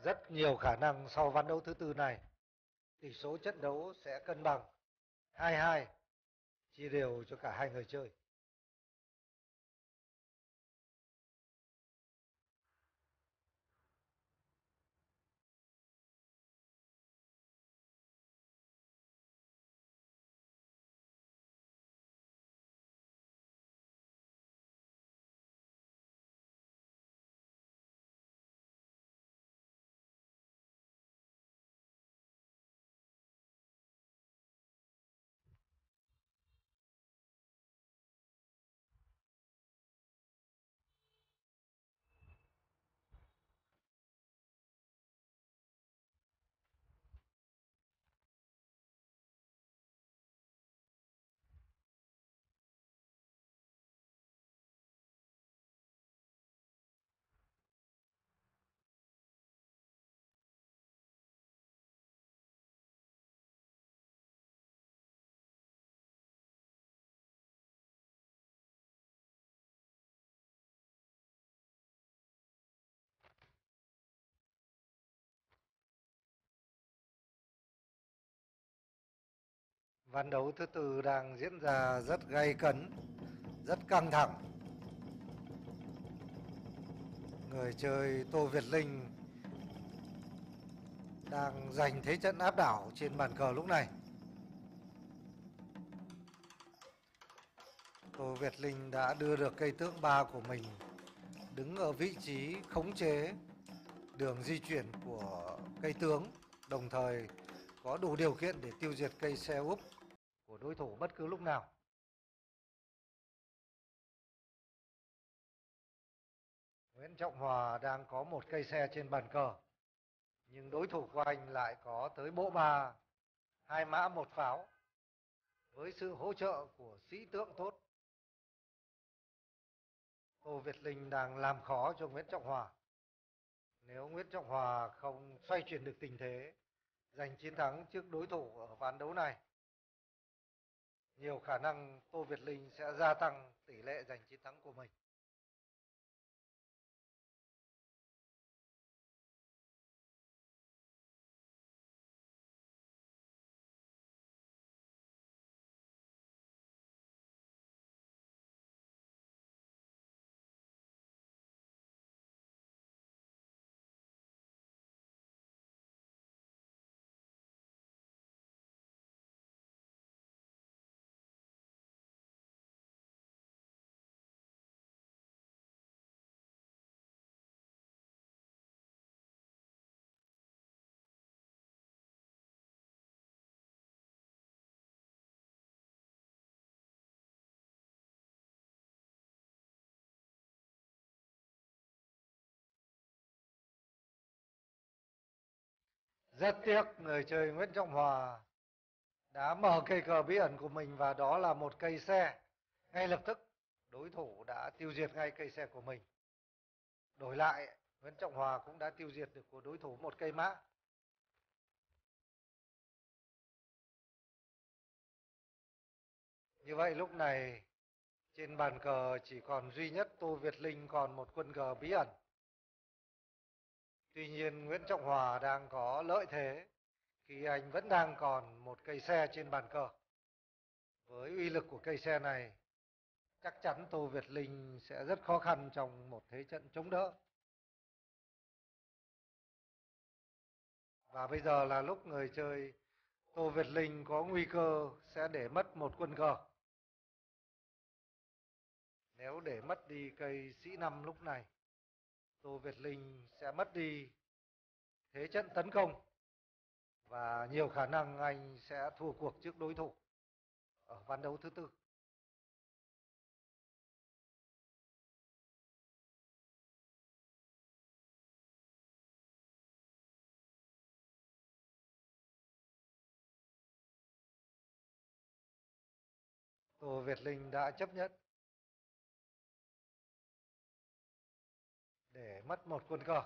Speaker 1: Rất nhiều khả năng sau ván đấu thứ tư này, tỷ số trận đấu sẽ cân bằng 2-2, chia đều cho cả hai người chơi. Ván đấu thứ tư đang diễn ra rất gay cấn, rất căng thẳng. Người chơi Tô Việt Linh đang giành thế trận áp đảo trên bàn cờ lúc này. Tô Việt Linh đã đưa được cây tướng 3 của mình đứng ở vị trí khống chế đường di chuyển của cây tướng, đồng thời có đủ điều kiện để tiêu diệt cây xe úp của đối thủ bất cứ lúc nào. Nguyễn Trọng Hòa đang có một cây xe trên bàn cờ, nhưng đối thủ của anh lại có tới bộ ba, 2 mã 1 pháo. Với sự hỗ trợ của sĩ tượng tốt, Tô Việt Linh đang làm khó cho Nguyễn Trọng Hòa. Nếu Nguyễn Trọng Hòa không xoay chuyển được tình thế, giành chiến thắng trước đối thủ ở ván đấu này, nhiều khả năng Tô Việt Linh sẽ gia tăng tỷ lệ giành chiến thắng của mình. Rất tiếc người chơi Nguyễn Trọng Hòa đã mở cây cờ bí ẩn của mình và đó là một cây xe. Ngay lập tức đối thủ đã tiêu diệt ngay cây xe của mình. Đổi lại, Nguyễn Trọng Hòa cũng đã tiêu diệt được của đối thủ một cây mã. Như vậy lúc này trên bàn cờ chỉ còn duy nhất Tô Việt Linh còn một quân cờ bí ẩn. Tuy nhiên Nguyễn Trọng Hòa đang có lợi thế khi anh vẫn đang còn một cây xe trên bàn cờ. Với uy lực của cây xe này, chắc chắn Tô Việt Linh sẽ rất khó khăn trong một thế trận chống đỡ. Và bây giờ là lúc người chơi Tô Việt Linh có nguy cơ sẽ để mất một quân cờ. Nếu để mất đi cây sĩ 5 lúc này, Tô Việt Linh sẽ mất đi thế trận tấn công và nhiều khả năng anh sẽ thua cuộc trước đối thủ ở ván đấu thứ tư. Tô Việt Linh đã chấp nhận để mất một quân cờ.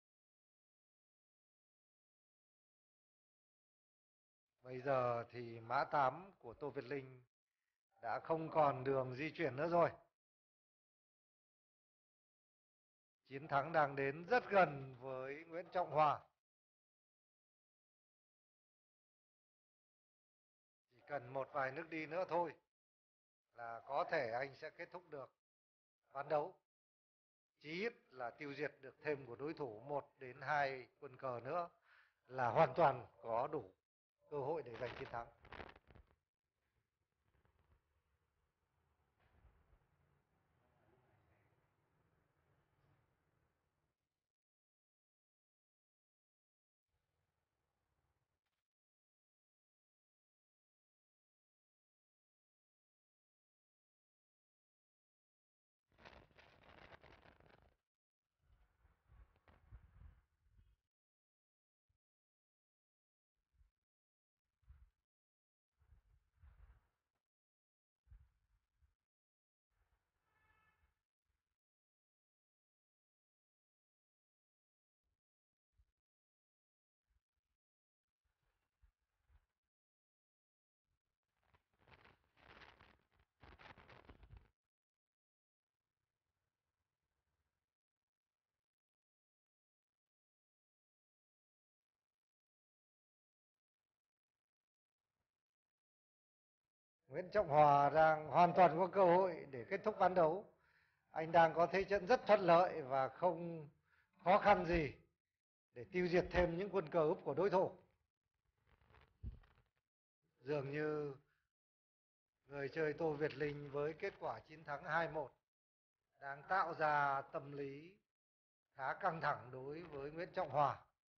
Speaker 1: Bây giờ thì mã 8 của Tô Việt Linh đã không còn đường di chuyển nữa rồi. Chiến thắng đang đến rất gần với Nguyễn Trọng Hòa. Chỉ cần một vài nước đi nữa thôi là có thể anh sẽ kết thúc được ván đấu. Chí ít là tiêu diệt được thêm của đối thủ 1 đến 2 quân cờ nữa là hoàn toàn có đủ cơ hội để giành chiến thắng. Nguyễn Trọng Hòa đang hoàn toàn có cơ hội để kết thúc ván đấu. Anh đang có thế trận rất thuận lợi và không khó khăn gì để tiêu diệt thêm những quân cờ úp của đối thủ. Dường như người chơi Tô Việt Linh với kết quả chiến thắng 2-1 đang tạo ra tâm lý khá căng thẳng đối với Nguyễn Trọng Hòa.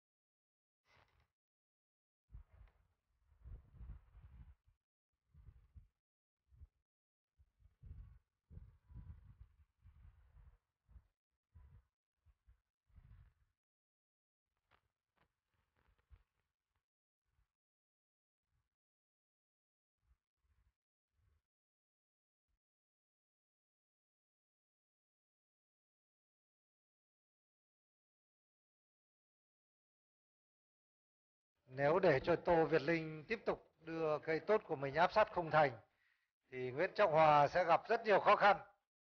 Speaker 1: Nếu để cho Tô Việt Linh tiếp tục đưa cây tốt của mình áp sát không thành thì Nguyễn Trọng Hòa sẽ gặp rất nhiều khó khăn.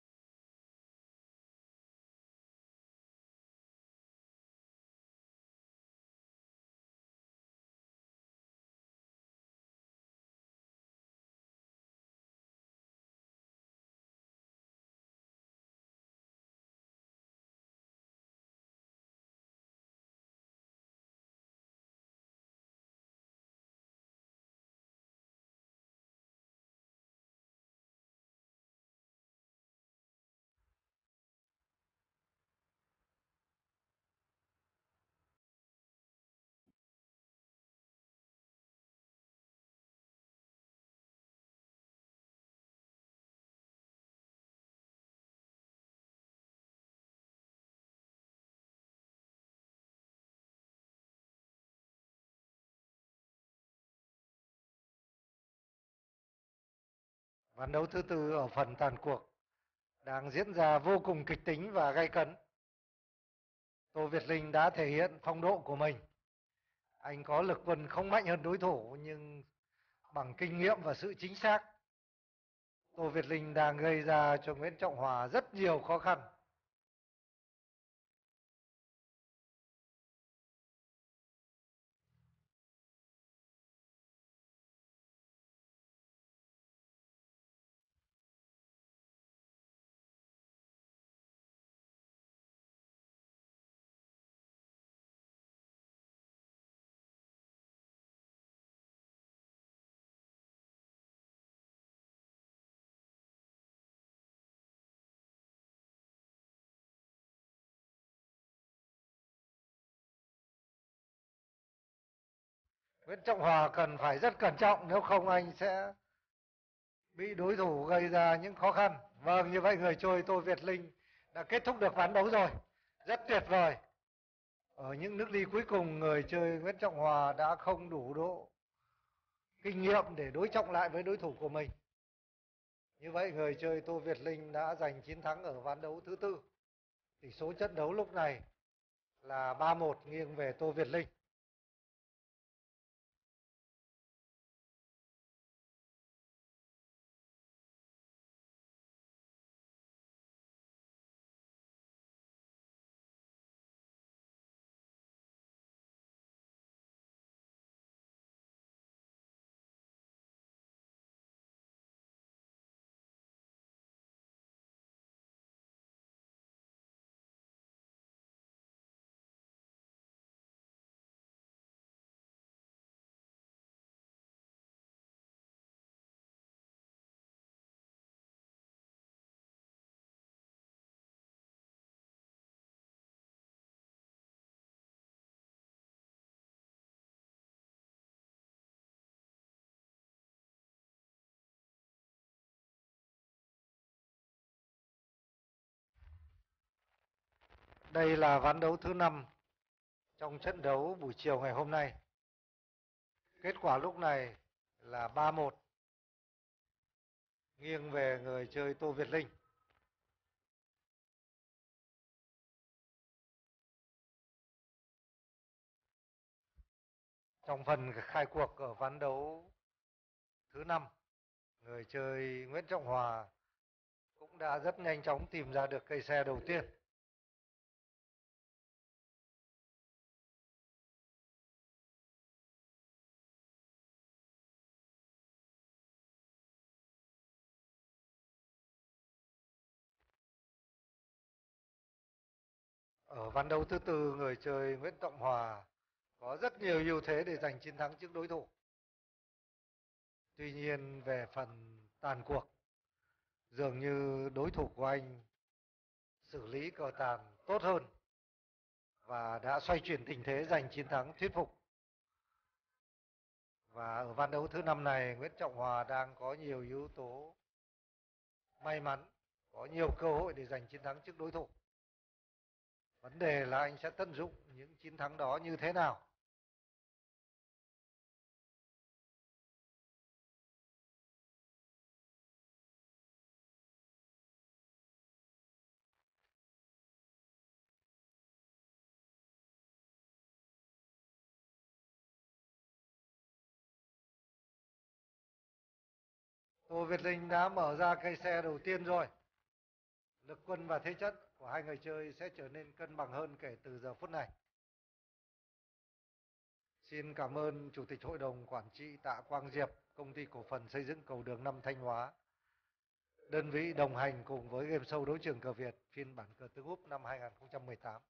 Speaker 1: Ván đấu thứ tư ở phần tàn cuộc đang diễn ra vô cùng kịch tính và gay cấn. Tô Việt Linh đã thể hiện phong độ của mình. Anh có lực quân không mạnh hơn đối thủ nhưng bằng kinh nghiệm và sự chính xác, Tô Việt Linh đang gây ra cho Nguyễn Trọng Hòa rất nhiều khó khăn. Nguyễn Trọng Hòa cần phải rất cẩn trọng, nếu không anh sẽ bị đối thủ gây ra những khó khăn. Vâng, như vậy người chơi Tô Việt Linh đã kết thúc được ván đấu rồi. Rất tuyệt vời. Ở những nước đi cuối cùng, người chơi Nguyễn Trọng Hòa đã không đủ độ kinh nghiệm để đối trọng lại với đối thủ của mình. Như vậy người chơi Tô Việt Linh đã giành chiến thắng ở ván đấu thứ tư. Tỷ số trận đấu lúc này là 3-1 nghiêng về Tô Việt Linh. Đây là ván đấu thứ 5 trong trận đấu buổi chiều ngày hôm nay. Kết quả lúc này là 3-1 nghiêng về người chơi Tô Việt Linh. Trong phần khai cuộc ở ván đấu thứ 5, người chơi Nguyễn Trọng Hòa cũng đã rất nhanh chóng tìm ra được cây xe đầu tiên. Ở ván đấu thứ tư, người chơi Nguyễn Trọng Hòa có rất nhiều ưu thế để giành chiến thắng trước đối thủ. Tuy nhiên về phần tàn cuộc, dường như đối thủ của anh xử lý cờ tàn tốt hơn và đã xoay chuyển tình thế giành chiến thắng thuyết phục. Và ở ván đấu thứ 5 này, Nguyễn Trọng Hòa đang có nhiều yếu tố may mắn, có nhiều cơ hội để giành chiến thắng trước đối thủ. Vấn đề là anh sẽ tận dụng những chiến thắng đó như thế nào. Tô Việt Linh đã mở ra cây xe đầu tiên rồi. Lực quân và thế chất của hai người chơi sẽ trở nên cân bằng hơn kể từ giờ phút này. Xin cảm ơn Chủ tịch Hội đồng Quản trị Tạ Quang Diệp, Công ty Cổ phần Xây dựng Cầu Đường 5 Thanh Hóa, đơn vị đồng hành cùng với game show đấu trường cờ Việt phiên bản cờ tướng úp năm 2018.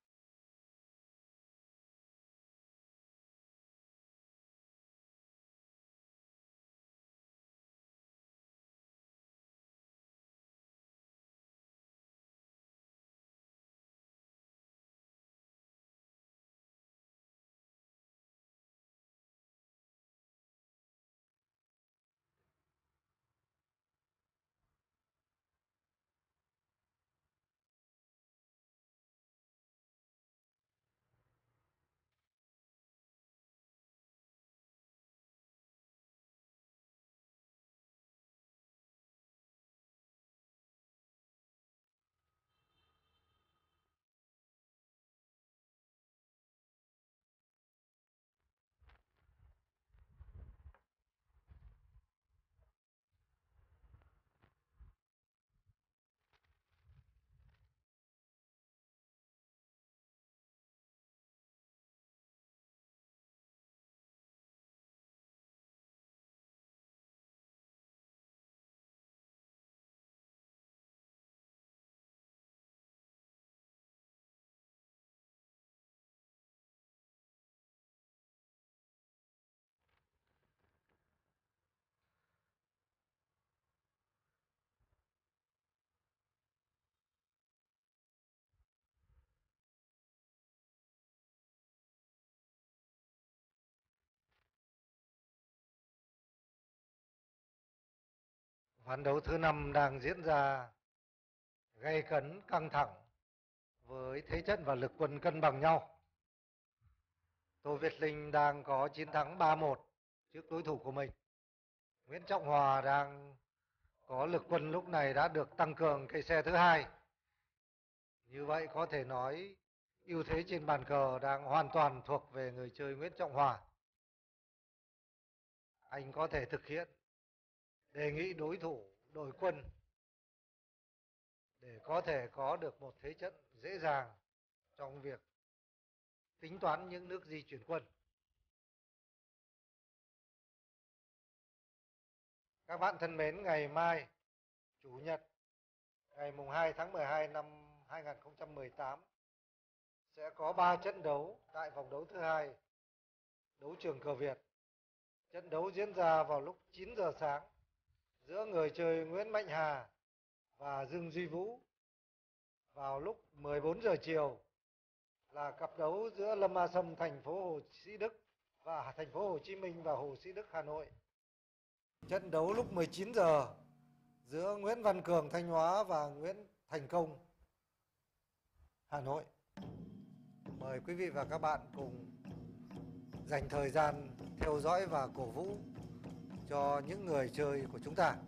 Speaker 1: Ván đấu thứ 5 đang diễn ra gay cấn căng thẳng với thế trận và lực quân cân bằng nhau. Tô Việt Linh đang có chiến thắng 3-1 trước đối thủ của mình. Nguyễn Trọng Hòa đang có lực quân lúc này đã được tăng cường cây xe thứ hai. Như vậy có thể nói ưu thế trên bàn cờ đang hoàn toàn thuộc về người chơi Nguyễn Trọng Hòa. Anh có thể thực hiện đề nghị đối thủ đổi quân để có thể có được một thế trận dễ dàng trong việc tính toán những nước di chuyển quân. Các bạn thân mến, ngày mai, Chủ nhật, ngày mùng 2 tháng 12 năm 2018, sẽ có 3 trận đấu tại vòng đấu thứ hai đấu trường cờ Việt. Trận đấu diễn ra vào lúc 9 giờ sáng giữa người chơi Nguyễn Mạnh Hà và Dương Duy Vũ. Vào lúc 14 giờ chiều là cặp đấu giữa Lâm A Sâm thành phố Hồ Sĩ Đức và thành phố Hồ Chí Minh và Hồ Sĩ Đức Hà Nội. Trận đấu lúc 19 giờ giữa Nguyễn Văn Cường Thanh Hóa và Nguyễn Thành Công Hà Nội. Mời quý vị và các bạn cùng dành thời gian theo dõi và cổ vũ cho những người chơi của chúng ta.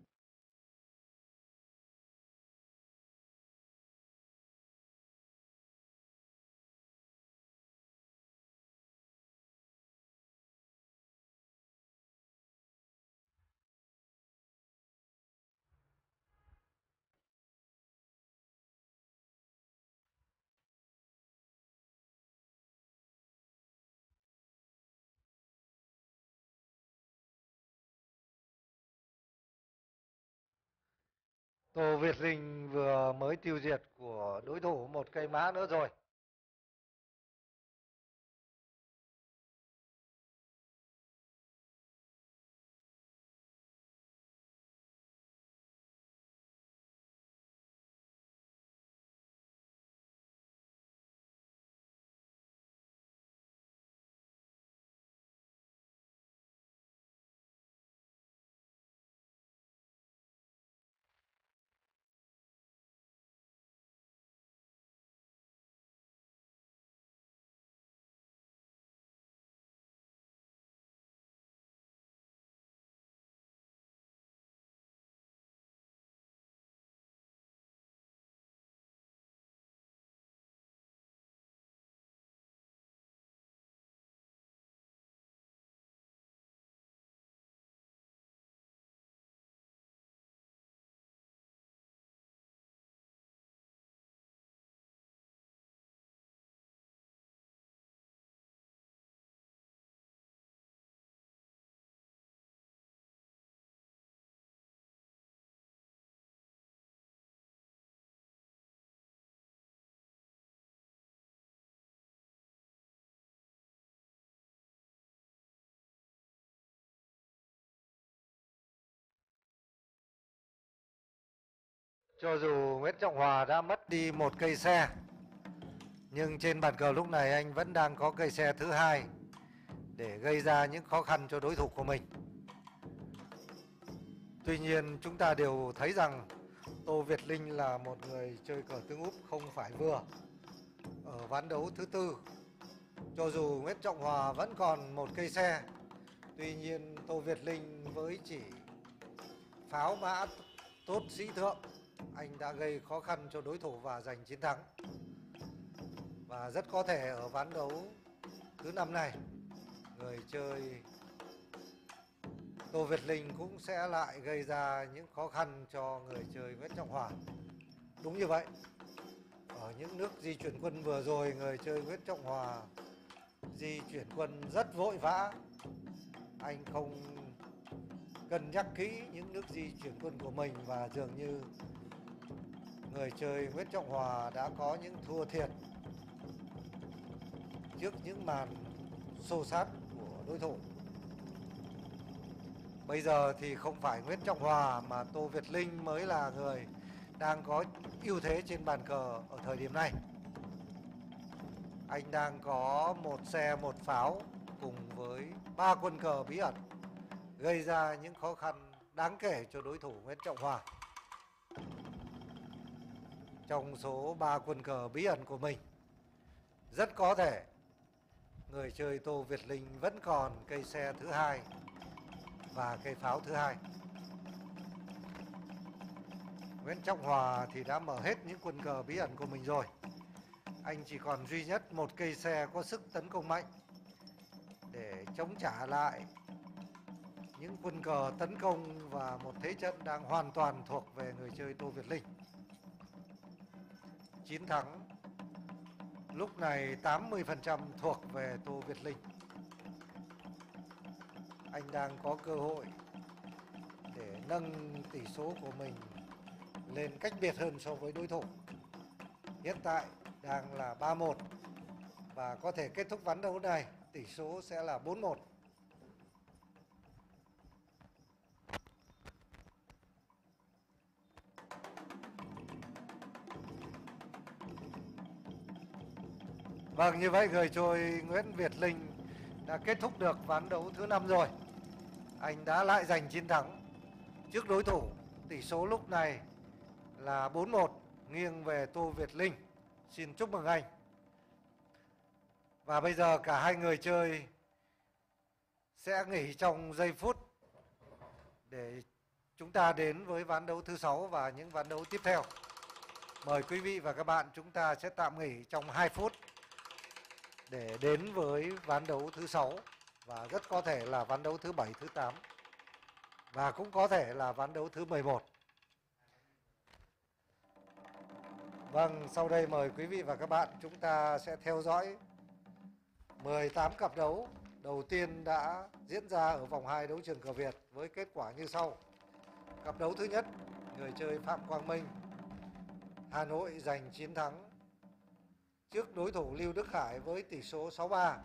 Speaker 1: Tô Việt Linh vừa mới tiêu diệt của đối thủ một cây mã nữa rồi. Cho dù Nguyễn Trọng Hòa đã mất đi một cây xe, nhưng trên bàn cờ lúc này anh vẫn đang có cây xe thứ hai để gây ra những khó khăn cho đối thủ của mình. Tuy nhiên chúng ta đều thấy rằng Tô Việt Linh là một người chơi cờ tướng úp không phải vừa. Ở ván đấu thứ tư, cho dù Nguyễn Trọng Hòa vẫn còn một cây xe, tuy nhiên Tô Việt Linh với chỉ pháo mã tốt sĩ thượng, anh đã gây khó khăn cho đối thủ và giành chiến thắng. Và rất có thể ở ván đấu thứ năm này, người chơi Tô Việt Linh cũng sẽ lại gây ra những khó khăn cho người chơi Nguyễn Trọng Hòa. Đúng như vậy, ở những nước di chuyển quân vừa rồi, người chơi Nguyễn Trọng Hòa di chuyển quân rất vội vã. Anh không cân nhắc kỹ những nước di chuyển quân của mình và dường như người chơi Nguyễn Trọng Hòa đã có những thua thiệt trước những màn xô sát của đối thủ. Bây giờ thì không phải Nguyễn Trọng Hòa mà Tô Việt Linh mới là người đang có ưu thế trên bàn cờ ở thời điểm này. Anh đang có một xe một pháo cùng với 3 quân cờ bí ẩn, gây ra những khó khăn đáng kể cho đối thủ Nguyễn Trọng Hòa. Trong số 3 quân cờ bí ẩn của mình, rất có thể người chơi Tô Việt Linh vẫn còn cây xe thứ hai và cây pháo thứ hai. Nguyễn Trọng Hòa thì đã mở hết những quân cờ bí ẩn của mình rồi. Anh chỉ còn duy nhất một cây xe có sức tấn công mạnh để chống trả lại những quân cờ tấn công và một thế trận đang hoàn toàn thuộc về người chơi Tô Việt Linh. Chiến thắng lúc này 80% thuộc về Tô Việt Linh. Anh đang có cơ hội để nâng tỷ số của mình lên cách biệt hơn so với đối thủ. Hiện tại đang là 3-1 và có thể kết thúc ván đấu này tỷ số sẽ là 4-1. Vâng, như vậy người chơi Nguyễn Việt Linh đã kết thúc được ván đấu thứ 5 rồi. Anh đã lại giành chiến thắng trước đối thủ. Tỷ số lúc này là 4-1 nghiêng về Tô Việt Linh. Xin chúc mừng anh. Và bây giờ cả hai người chơi sẽ nghỉ trong giây phút để chúng ta đến với ván đấu thứ 6 và những ván đấu tiếp theo. Mời quý vị và các bạn, chúng ta sẽ tạm nghỉ trong 2 phút để đến với ván đấu thứ 6 và rất có thể là ván đấu thứ 7, thứ 8 và cũng có thể là ván đấu thứ 11. Vâng, sau đây mời quý vị và các bạn, chúng ta sẽ theo dõi 18 cặp đấu đầu tiên đã diễn ra ở vòng 2 đấu trường cờ Việt với kết quả như sau. Cặp đấu thứ nhất, người chơi Phạm Quang Minh, Hà Nội giành chiến thắng trước đối thủ Lưu Đức Khải với tỷ số 6-3.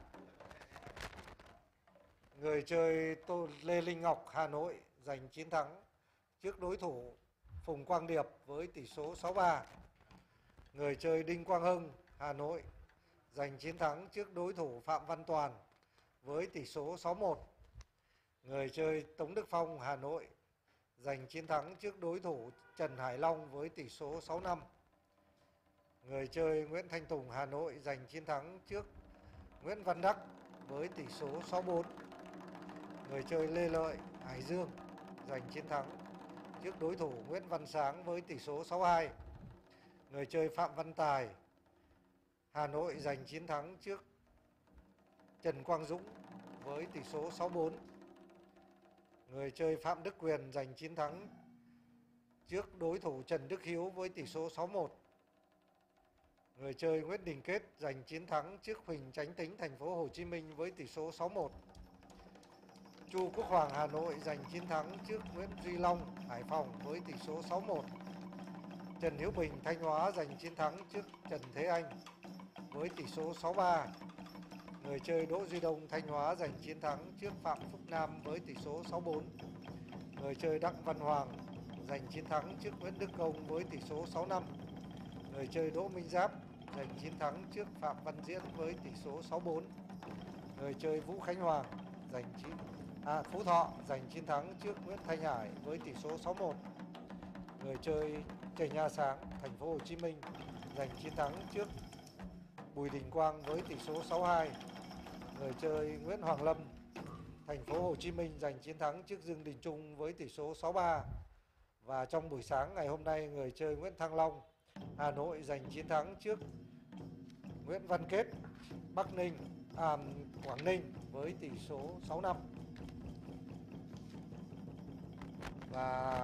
Speaker 1: Người chơi Lê Linh Ngọc, Hà Nội giành chiến thắng trước đối thủ Phùng Quang Điệp với tỷ số 6-3. Người chơi Đinh Quang Hưng, Hà Nội giành chiến thắng trước đối thủ Phạm Văn Toàn với tỷ số 6-1. Người chơi Tống Đức Phong, Hà Nội giành chiến thắng trước đối thủ Trần Hải Long với tỷ số 6-5. Người chơi Nguyễn Thanh Tùng, Hà Nội giành chiến thắng trước Nguyễn Văn Đắc với tỷ số 6-4. Người chơi Lê Lợi, Hải Dương giành chiến thắng trước đối thủ Nguyễn Văn Sáng với tỷ số 6-2. Người chơi Phạm Văn Tài, Hà Nội giành chiến thắng trước Trần Quang Dũng với tỷ số 6-4. Người chơi Phạm Đức Quyền giành chiến thắng trước đối thủ Trần Đức Hiếu với tỷ số 6-1. Người chơi Nguyễn Đình Kết giành chiến thắng trước Huỳnh Chánh Tính, Thành phố Hồ Chí Minh với tỷ số 6-1. Chu Quốc Hoàng, Hà Nội giành chiến thắng trước Nguyễn Duy Long, Hải Phòng với tỷ số 6-1. Trần Hiếu Bình, Thanh Hóa giành chiến thắng trước Trần Thế Anh với tỷ số 6-3. Người chơi Đỗ Duy Đông, Thanh Hóa giành chiến thắng trước Phạm Phúc Nam với tỷ số 6-4. Người chơi Đặng Văn Hoàng giành chiến thắng trước Nguyễn Đức Công với tỷ số 6-5. Người chơi Đỗ Minh Giáp giành chiến thắng trước Phạm Văn Diễn với tỷ số 6-4. Người chơi Vũ Khánh Hoàng Phú Thọ giành chiến thắng trước Nguyễn Thanh Hải với tỷ số 6-1. Người chơi Trần Nha Sáng, Thành phố Hồ Chí Minh giành chiến thắng trước Bùi Đình Quang với tỷ số 6-2. Người chơi Nguyễn Hoàng Lâm, Thành phố Hồ Chí Minh giành chiến thắng trước Dương Đình Trung với tỷ số 6-3. Và trong buổi sáng ngày hôm nay, người chơi Nguyễn Thăng Long, Hà Nội giành chiến thắng trước Nguyễn Văn Kết, Quảng Ninh với tỷ số 6-5. Và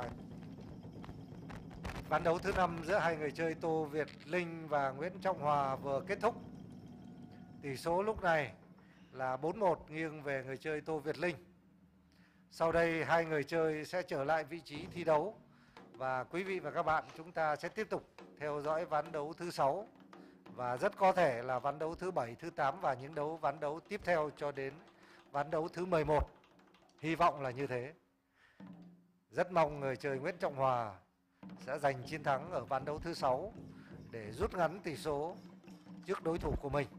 Speaker 1: ván đấu thứ 5 giữa hai người chơi Tô Việt Linh và Nguyễn Trọng Hòa vừa kết thúc. Tỷ số lúc này là 4-1 nghiêng về người chơi Tô Việt Linh. Sau đây hai người chơi sẽ trở lại vị trí thi đấu và quý vị và các bạn, chúng ta sẽ tiếp tục theo dõi ván đấu thứ 6 và rất có thể là ván đấu thứ 7, thứ 8 và những ván đấu tiếp theo cho đến ván đấu thứ 11. Hy vọng là như thế. Rất mong người chơi Nguyễn Trọng Hòa sẽ giành chiến thắng ở ván đấu thứ 6 để rút ngắn tỷ số trước đối thủ của mình.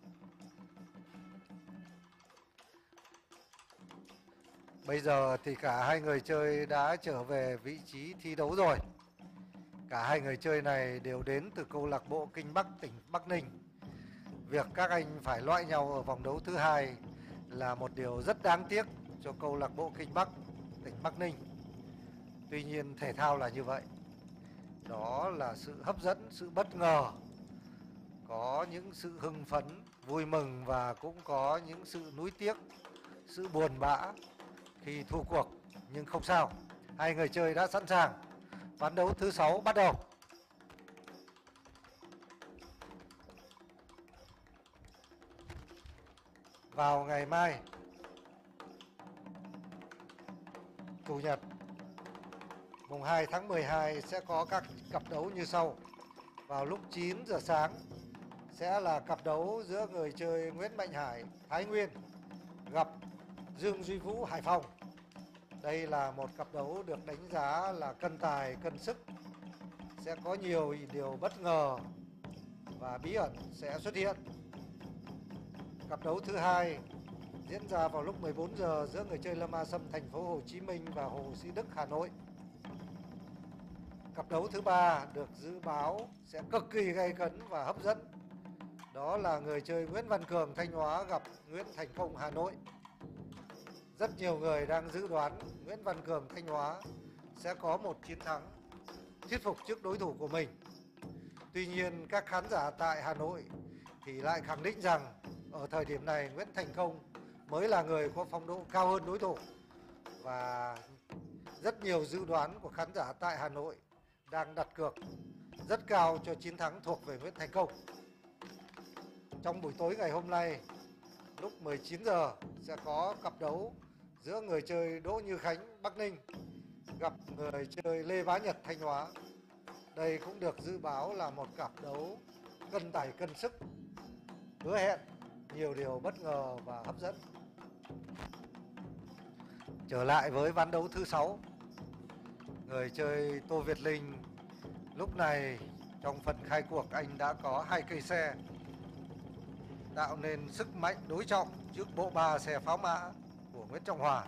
Speaker 1: Bây giờ thì cả hai người chơi đã trở về vị trí thi đấu rồi. Cả hai người chơi này đều đến từ câu lạc bộ Kinh Bắc, tỉnh Bắc Ninh. Việc các anh phải loại nhau ở vòng đấu thứ 2 là một điều rất đáng tiếc cho câu lạc bộ Kinh Bắc, tỉnh Bắc Ninh. Tuy nhiên thể thao là như vậy. Đó là sự hấp dẫn, sự bất ngờ. Có những sự hưng phấn, vui mừng và cũng có những sự nuối tiếc, sự buồn bã khi thua cuộc. Nhưng không sao, hai người chơi đã sẵn sàng. Ván đấu thứ 6 bắt đầu. Vào ngày mai, Chủ nhật, mùng 2 tháng 12 sẽ có các cặp đấu như sau. Vào lúc 9 giờ sáng sẽ là cặp đấu giữa người chơi Nguyễn Mạnh Hải, Thái Nguyên gặp Dương Duy Vũ, Hải Phòng. Đây là một cặp đấu được đánh giá là cân tài, cân sức. Sẽ có nhiều điều bất ngờ và bí ẩn sẽ xuất hiện. Cặp đấu thứ 2 diễn ra vào lúc 14 giờ giữa người chơi Lâm A Sâm, Thành phố Hồ Chí Minh và Hồ Sĩ Đức, Hà Nội. Cặp đấu thứ 3 được dự báo sẽ cực kỳ gay cấn và hấp dẫn Đó là người chơi Nguyễn Văn Cường Thanh Hóa gặp Nguyễn Thành Công Hà Nội. Rất nhiều người đang dự đoán Nguyễn Văn Cường Thanh Hóa sẽ có một chiến thắng thuyết phục trước đối thủ của mình. Tuy nhiên, các khán giả tại Hà Nội thì lại khẳng định rằng ở thời điểm này Nguyễn Thành Công mới là người có phong độ cao hơn đối thủ. Và rất nhiều dự đoán của khán giả tại Hà Nội đang đặt cược rất cao cho chiến thắng thuộc về Nguyễn Thành Công. Trong buổi tối ngày hôm nay, lúc 19 giờ sẽ có cặp đấu giữa người chơi Đỗ Như Khánh Bắc Ninh gặp người chơi Lê Bá Nhật Thanh Hóa. Đây cũng được dự báo là một cặp đấu cân tài cân sức, hứa hẹn nhiều điều bất ngờ và hấp dẫn. Trở lại với ván đấu thứ 6, người chơi Tô Việt Linh lúc này trong phần khai cuộc anh đã có 2 cây xe, tạo nên sức mạnh đối trọng trước bộ 3 xe pháo mã của Nguyễn Trọng Hòa.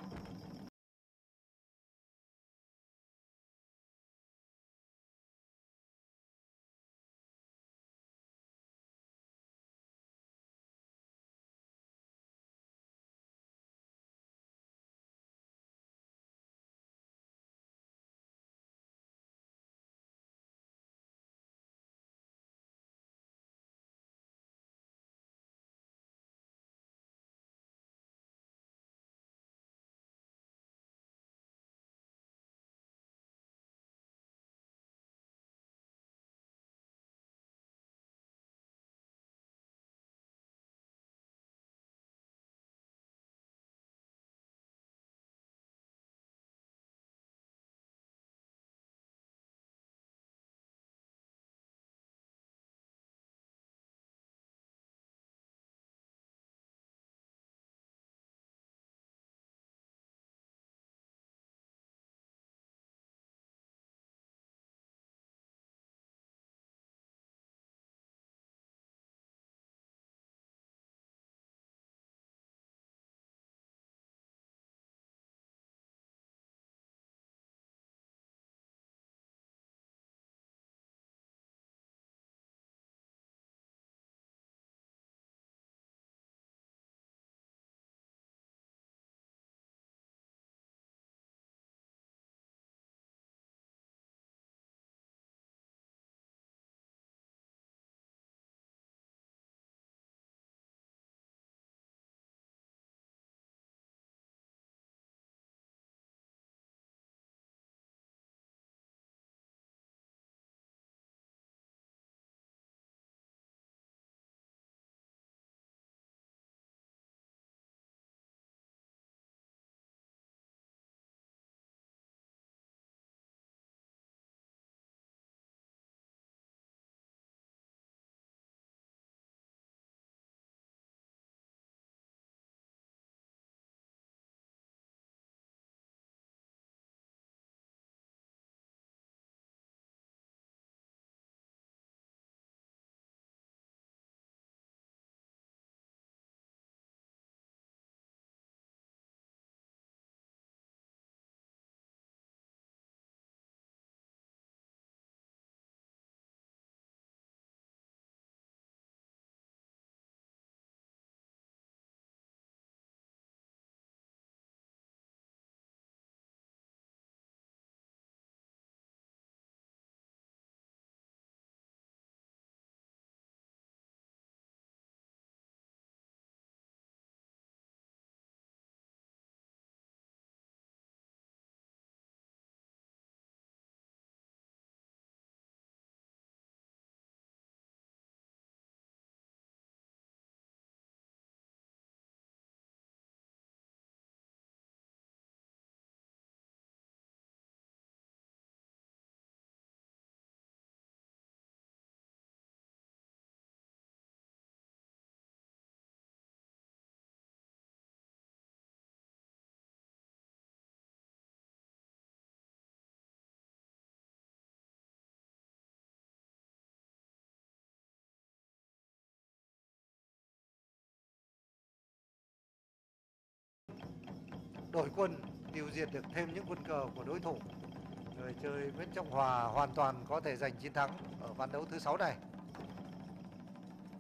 Speaker 1: Đổi quân tiêu diệt được thêm những quân cờ của đối thủ. Người chơi Nguyễn Trọng Hòa hoàn toàn có thể giành chiến thắng ở ván đấu thứ 6 này.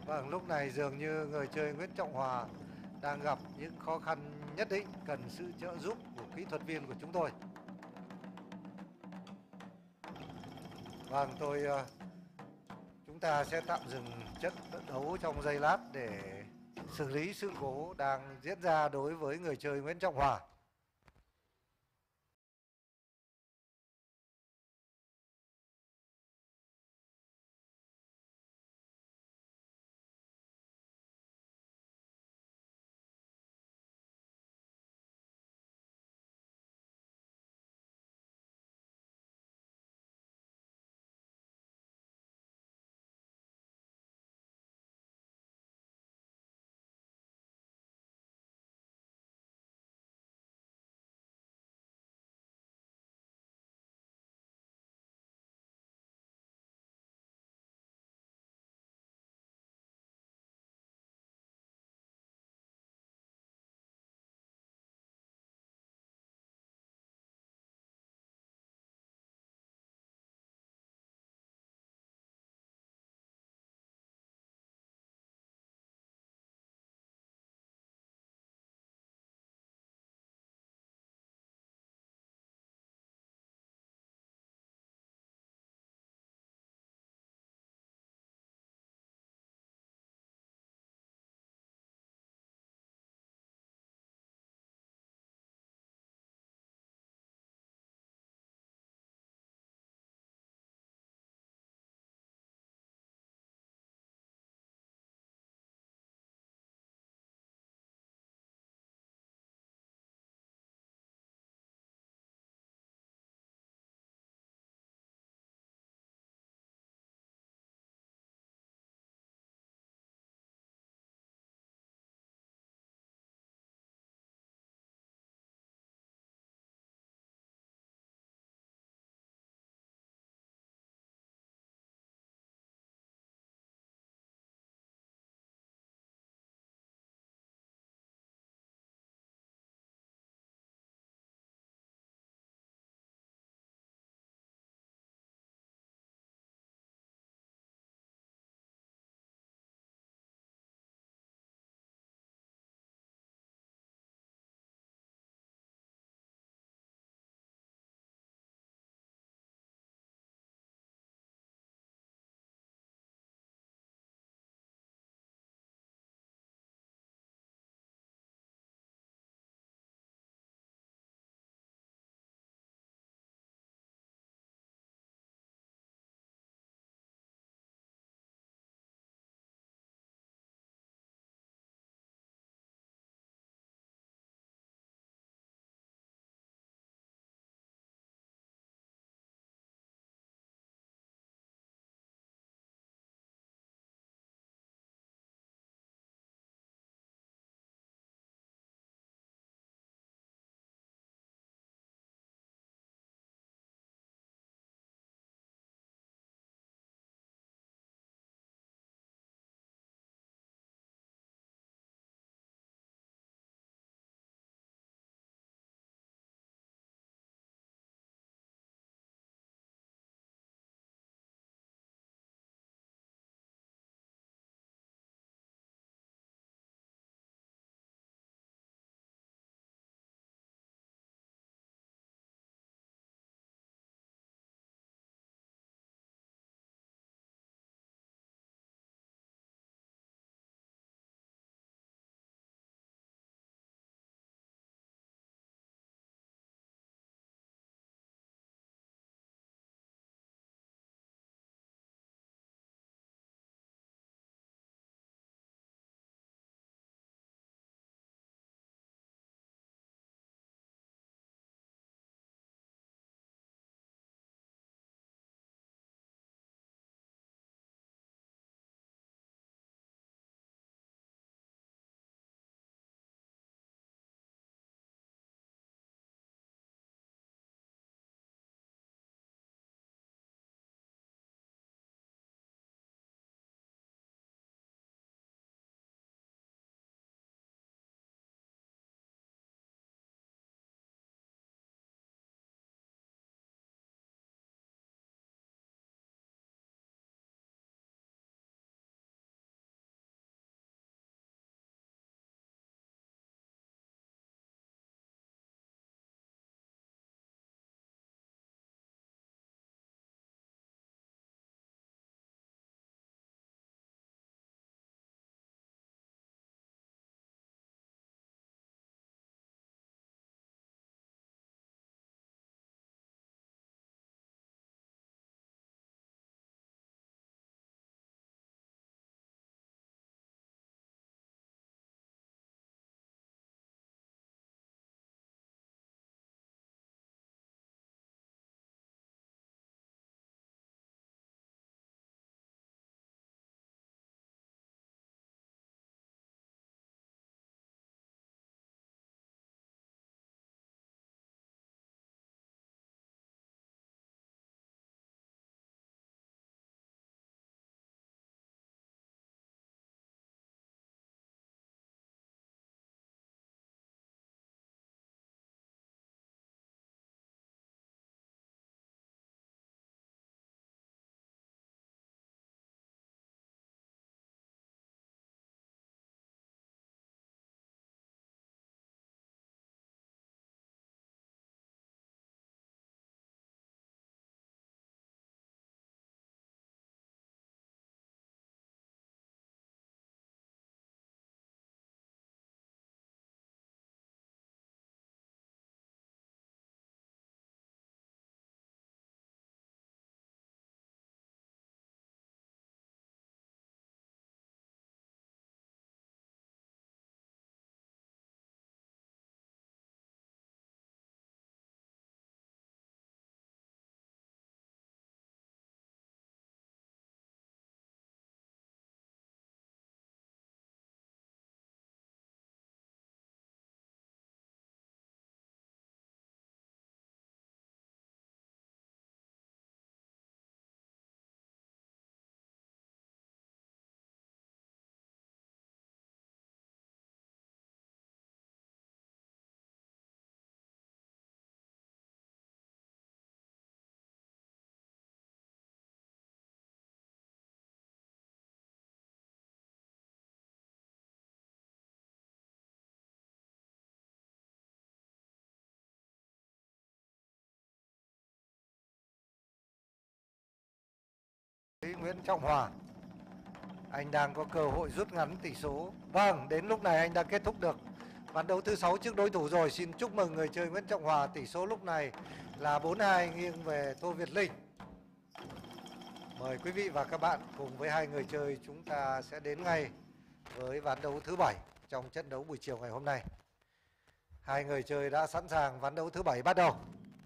Speaker 1: Vâng, lúc này dường như người chơi Nguyễn Trọng Hòa đang gặp những khó khăn nhất định, cần sự trợ giúp của kỹ thuật viên của chúng tôi. Vâng, chúng ta sẽ tạm dừng trận đấu trong giây lát để xử lý sự cố đang diễn ra đối với người chơi Nguyễn Trọng Hòa. Nguyễn Trọng Hòa. Anh đang có cơ hội rút ngắn tỷ số. Vâng, đến lúc này anh đã kết thúc được ván đấu thứ 6 trước đối thủ rồi. Xin chúc mừng người chơi Nguyễn Trọng Hòa. Tỷ số lúc này là 4-2 nghiêng về Tô Việt Linh. Mời quý vị và các bạn cùng với hai người chơi chúng ta sẽ đến ngay với ván đấu thứ 7 trong trận đấu buổi chiều ngày hôm nay. Hai người chơi đã sẵn sàng, ván đấu thứ 7 bắt đầu.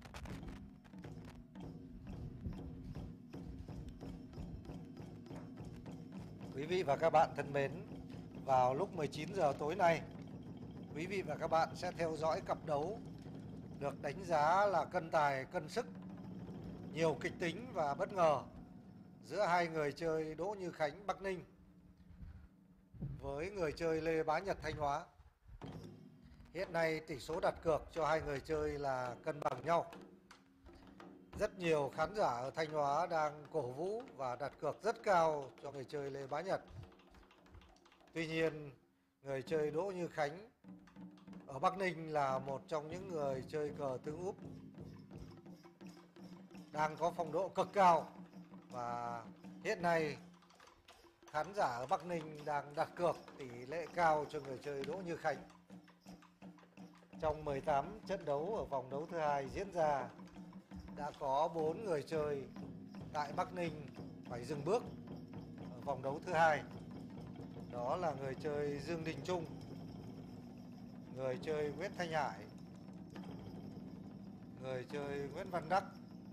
Speaker 1: Quý vị và các bạn thân mến, vào lúc 19 giờ tối nay, quý vị và các bạn sẽ theo dõi cặp đấu được đánh giá là cân tài cân sức, nhiều kịch tính và bất ngờ giữa hai người chơi Đỗ Như Khánh Bắc Ninh với người chơi Lê Bá Nhật Thanh Hóa. Hiện nay tỷ số đặt cược cho hai người chơi là cân bằng nhau. Rất nhiều khán giả ở Thanh Hóa đang cổ vũ và đặt cược rất cao cho người chơi Lê Bá Nhật. Tuy nhiên, người chơi Đỗ Như Khánh ở Bắc Ninh là một trong những người chơi cờ tướng úp đang có phong độ cực cao, và hiện nay khán giả ở Bắc Ninh đang đặt cược tỷ lệ cao cho người chơi Đỗ Như Khánh. Trong 18 trận đấu ở vòng đấu thứ 2 diễn ra, đã có 4 người chơi tại Bắc Ninh phải dừng bước ở vòng đấu thứ 2. Đó là người chơi Dương Đình Trung, người chơi Nguyễn Thanh Hải, người chơi Nguyễn Văn Đắc,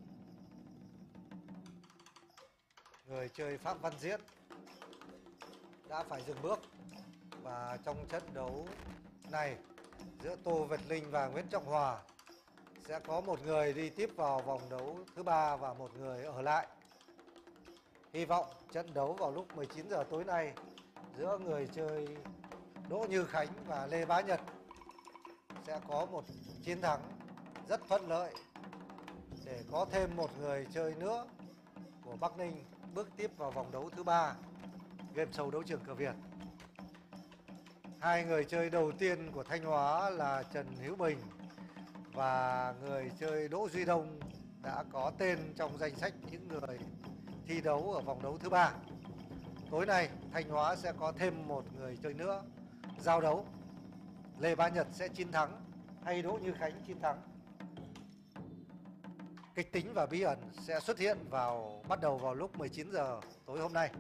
Speaker 1: người chơi Phạm Văn Diễn đã phải dừng bước. Và trong trận đấu này giữa Tô Việt Linh và Nguyễn Trọng Hòa sẽ có một người đi tiếp vào vòng đấu thứ 3 và một người ở lại. Hy vọng trận đấu vào lúc 19 giờ tối nay giữa người chơi Đỗ Như Khánh và Lê Bá Nhật sẽ có một chiến thắng rất thuận lợi để có thêm một người chơi nữa của Bắc Ninh bước tiếp vào vòng đấu thứ 3 game show đấu trường cờ Việt. Hai người chơi đầu tiên của Thanh Hóa là Trần Hữu Bình và người chơi Đỗ Duy Đông đã có tên trong danh sách những người thi đấu ở vòng đấu thứ 3. Tối nay Thanh Hóa sẽ có thêm một người chơi nữa giao đấu. Lê Bá Nhật sẽ chiến thắng hay Đỗ Như Khánh chiến thắng? Kịch tính và bí ẩn sẽ xuất hiện bắt đầu vào lúc 19 giờ tối hôm nay.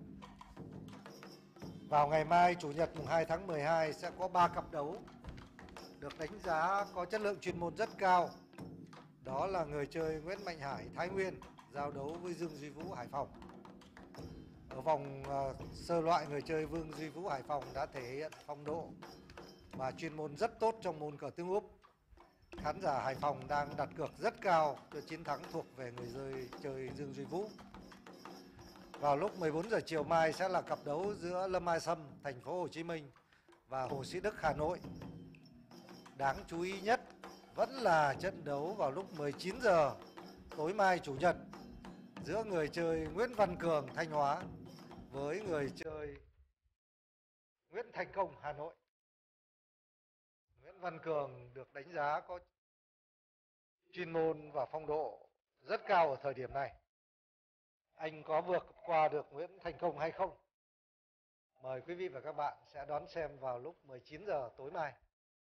Speaker 1: Vào ngày mai Chủ nhật mùng 2 tháng 12 sẽ có 3 cặp đấu được đánh giá có chất lượng chuyên môn rất cao. Đó là người chơi Nguyễn Mạnh Hải Thái Nguyên giao đấu với Dương Duy Vũ Hải Phòng. Ở vòng sơ loại, người chơi Vương Duy Vũ Hải Phòng đã thể hiện phong độ và chuyên môn rất tốt trong môn cờ tướng úp. Khán giả Hải Phòng đang đặt cược rất cao cho chiến thắng thuộc về người chơi Dương Duy Vũ. Vào lúc 14 giờ chiều mai sẽ là cặp đấu giữa Lâm Ai Sâm thành phố Hồ Chí Minh và Hồ Sĩ Đức Hà Nội. Đáng chú ý nhất vẫn là trận đấu vào lúc 19 giờ tối mai Chủ nhật giữa người chơi Nguyễn Văn Cường Thanh Hóa với người chơi Nguyễn Thành Công Hà Nội. Nguyễn Văn Cường được đánh giá có chuyên môn và phong độ rất cao ở thời điểm này. Anh có vượt qua được Nguyễn Thành Công hay không? Mời quý vị và các bạn sẽ đón xem vào lúc 19 giờ tối mai.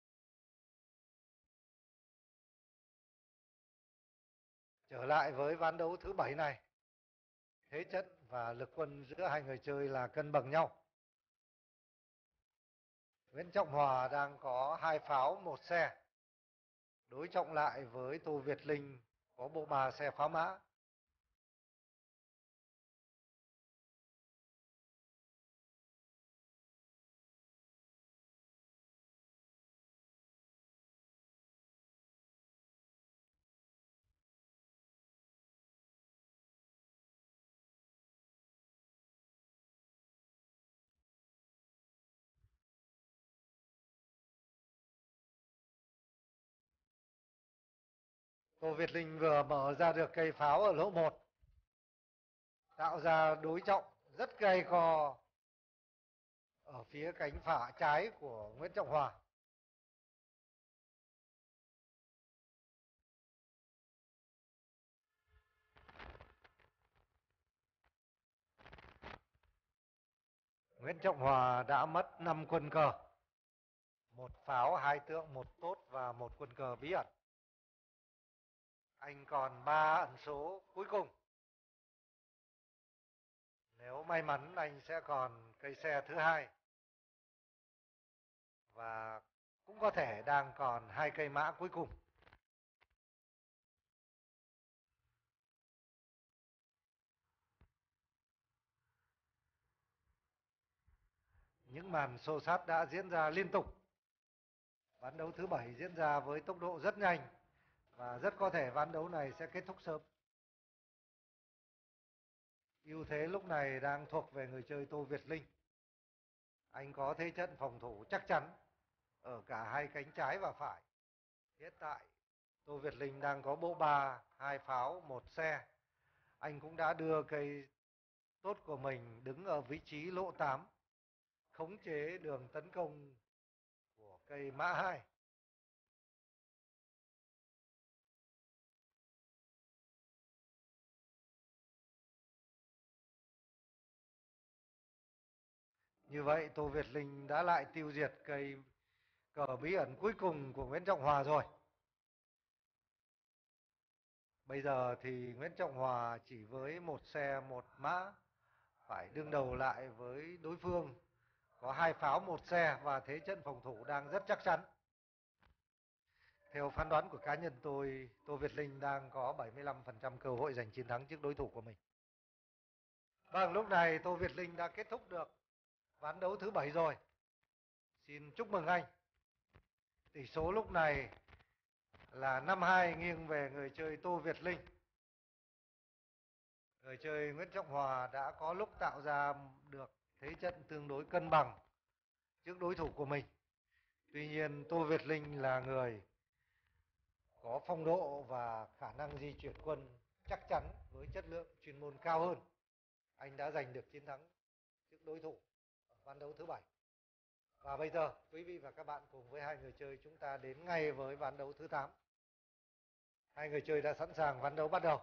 Speaker 1: Trở lại với ván đấu thứ 7 này, thế trận và lực quân giữa hai người chơi là cân bằng nhau. Nguyễn Trọng Hòa đang có 2 pháo 1 xe, đối trọng lại với Tô Việt Linh có bộ 3 xe pháo mã. Tô Việt Linh vừa mở ra được cây pháo ở lỗ 1, tạo ra đối trọng rất gay go ở phía cánh phải trái của Nguyễn Trọng Hòa. Nguyễn Trọng Hòa đã mất 5 quân cờ, một pháo, hai tượng, một tốt và một quân cờ bí ẩn. Anh còn 3 ẩn số cuối cùng. Nếu may mắn anh sẽ còn cây xe thứ hai và cũng có thể đang còn 2 cây mã cuối cùng. Những màn xô sát đã diễn ra liên tục. Ván đấu thứ 7 diễn ra với tốc độ rất nhanh và rất có thể ván đấu này sẽ kết thúc sớm. Ưu thế lúc này đang thuộc về người chơi Tô Việt Linh. Anh có thế trận phòng thủ chắc chắn ở cả hai cánh trái và phải. Hiện tại Tô Việt Linh đang có bộ ba, hai pháo, một xe. Anh cũng đã đưa cây tốt của mình đứng ở vị trí lỗ 8, khống chế đường tấn công của cây mã 2. Như vậy Tô Việt Linh đã lại tiêu diệt cây cờ bí ẩn cuối cùng của Nguyễn Trọng Hòa rồi. Bây giờ thì Nguyễn Trọng Hòa chỉ với một xe một mã phải đương đầu lại với đối phương có hai pháo một xe và thế trận phòng thủ đang rất chắc chắn. Theo phán đoán của cá nhân tôi, Tô Việt Linh đang có 75% cơ hội giành chiến thắng trước đối thủ của mình. Vâng, lúc này Tô Việt Linh đã kết thúc được ván đấu thứ 7 rồi. Xin chúc mừng anh. Tỷ số lúc này là 5-2 nghiêng về người chơi Tô Việt Linh. Người chơi Nguyễn Trọng Hòa đã có lúc tạo ra được thế trận tương đối cân bằng trước đối thủ của mình. Tuy nhiên Tô Việt Linh là người có phong độ và khả năng di chuyển quân chắc chắn với chất lượng chuyên môn cao hơn. Anh đã giành được chiến thắng trước đối thủ ở ván đấu thứ 7. Và bây giờ quý vị và các bạn cùng với hai người chơi chúng ta đến ngay với ván đấu thứ 8. Hai người chơi đã sẵn sàng, ván đấu bắt đầu.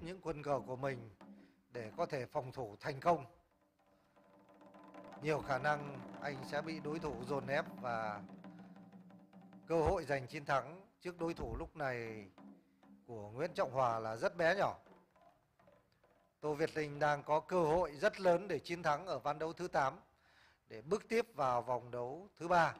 Speaker 1: những quân cờ của mình để có thể phòng thủ thành công. Nhiều khả năng anh sẽ bị đối thủ dồn ép và cơ hội giành chiến thắng trước đối thủ lúc này của Nguyễn Trọng Hòa là rất bé nhỏ. Tô Việt Linh đang có cơ hội rất lớn để chiến thắng ở ván đấu thứ 8 để bước tiếp vào vòng đấu thứ 3.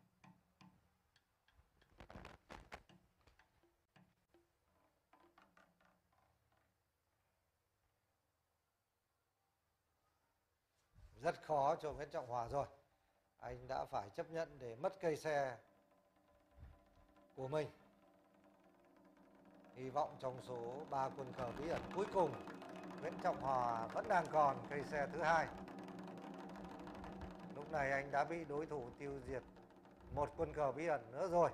Speaker 1: Rất khó cho Nguyễn Trọng Hòa rồi. Anh đã phải chấp nhận để mất cây xe của mình. Hy vọng trong số 3 quân cờ bí ẩn cuối cùng, Nguyễn Trọng Hòa vẫn đang còn cây xe thứ 2. Lúc này anh đã bị đối thủ tiêu diệt một quân cờ bí ẩn nữa rồi.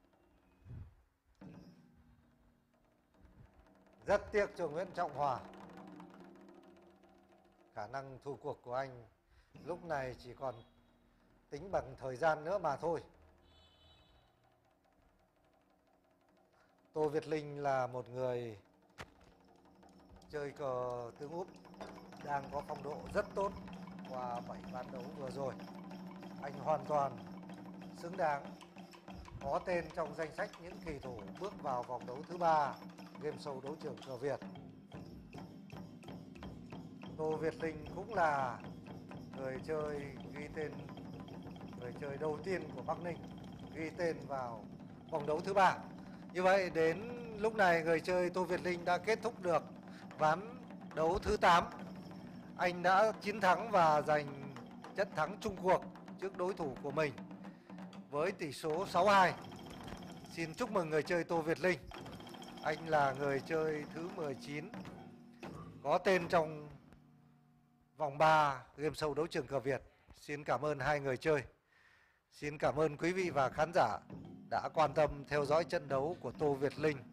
Speaker 1: Rất tiếc cho Nguyễn Trọng Hòa. Khả năng thua cuộc của anh lúc này chỉ còn tính bằng thời gian nữa mà thôi. Tô Việt Linh là một người chơi cờ tướng úp đang có phong độ rất tốt qua 7 ván đấu vừa rồi. Anh hoàn toàn xứng đáng có tên trong danh sách những kỳ thủ bước vào vòng đấu thứ 3 game show đấu trường cờ Việt. Tô Việt Linh cũng là người chơi đầu tiên của Bắc Ninh ghi tên vào vòng đấu thứ 3. Như vậy đến lúc này người chơi Tô Việt Linh đã kết thúc được ván đấu thứ 8. Anh đã chiến thắng và giành trận thắng chung cuộc trước đối thủ của mình với tỷ số 6-2. Xin chúc mừng người chơi Tô Việt Linh. Anh là người chơi thứ 19 có tên trong vòng 3 game show đấu trường cờ Việt. Xin cảm ơn hai người chơi. Xin cảm ơn quý vị và khán giả đã quan tâm theo dõi trận đấu của Tô Việt Linh